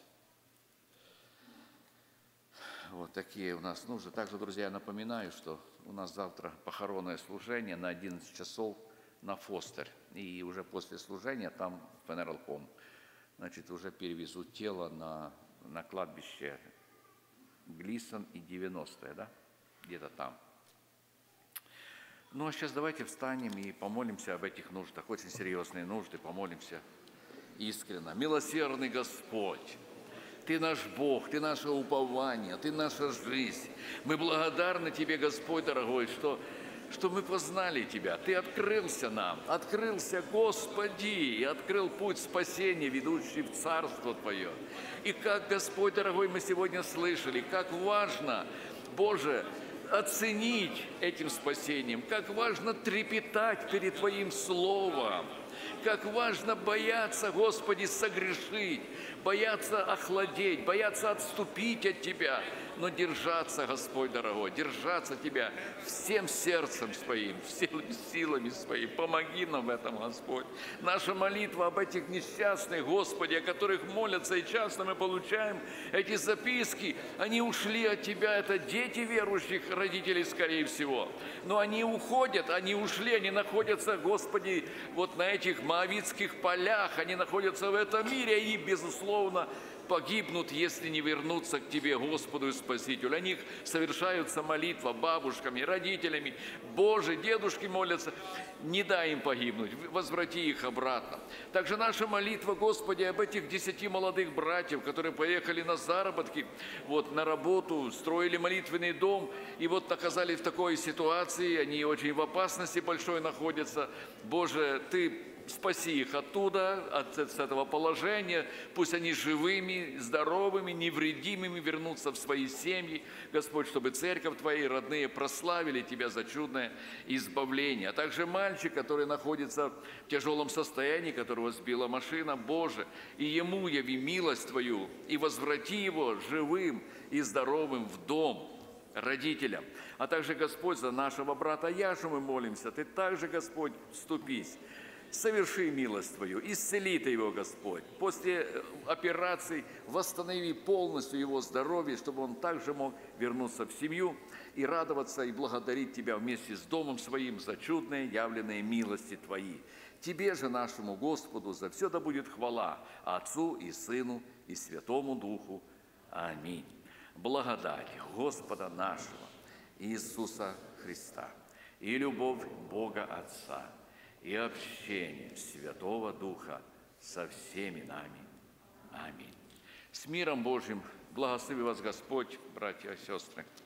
Вот такие у нас нужды. Также, друзья, напоминаю, что у нас завтра похоронное служение на одиннадцать часов на Фостер. И уже после служения там Funeral Home. Значит, уже перевезут тело на, на кладбище Глисон и девяностое, да? Где-то там. Ну, а сейчас давайте встанем и помолимся об этих нуждах. Очень серьезные нужды, помолимся искренне. Милосердный Господь, Ты наш Бог, Ты наше упование, Ты наша жизнь. Мы благодарны Тебе, Господь дорогой, что, что мы познали Тебя. Ты открылся нам, открылся, Господи, и открыл путь спасения, ведущий в Царство Твое. И как, Господь дорогой, мы сегодня слышали, как важно, Боже, оценить этим спасением, как важно трепетать перед Твоим Словом, как важно бояться, Господи, согрешить, бояться охладеть, бояться отступить от Тебя, но держаться, Господь дорогой, держаться Тебя всем сердцем своим, всеми силами своими. Помоги нам в этом, Господь. Наша молитва об этих несчастных, Господи, о которых молятся, и часто мы получаем эти записки, они ушли от Тебя, это дети верующих родителей, скорее всего. Но они уходят, они ушли, они находятся, Господи, вот на этих моавитских полях, они находятся в этом мире, и, безусловно, погибнут, если не вернутся к Тебе, Господу и Спасителю. О них совершаются молитва бабушками, родителями. Боже, дедушки молятся. Не дай им погибнуть, возврати их обратно. Также наша молитва, Господи, об этих десяти молодых братьев, которые поехали на заработки, вот, на работу, строили молитвенный дом, и вот оказались в такой ситуации, они очень в опасности большой находятся. Боже, Ты спаси их оттуда, от, от этого положения. Пусть они живыми, здоровыми, невредимыми вернутся в свои семьи. Господь, чтобы церковь Твоя, родные, прославили Тебя за чудное избавление. А также мальчик, который находится в тяжелом состоянии, которого сбила машина. Боже, и ему яви милость Твою, и возврати его живым и здоровым в дом родителям. А также, Господь, за нашего брата Яшу мы молимся. Ты также, Господь, вступись. Соверши милость Твою, исцели Ты его, Господь. После операции восстанови полностью его здоровье, чтобы он также мог вернуться в семью и радоваться и благодарить Тебя вместе с домом своим за чудные явленные милости Твои. Тебе же, нашему Господу, за все да будет хвала Отцу и Сыну и Святому Духу. Аминь. Благодать Господа нашего Иисуса Христа и любовь Бога Отца и общение Святого Духа со всеми нами. Аминь. С миром Божьим благослови вас Господь, братья и сестры.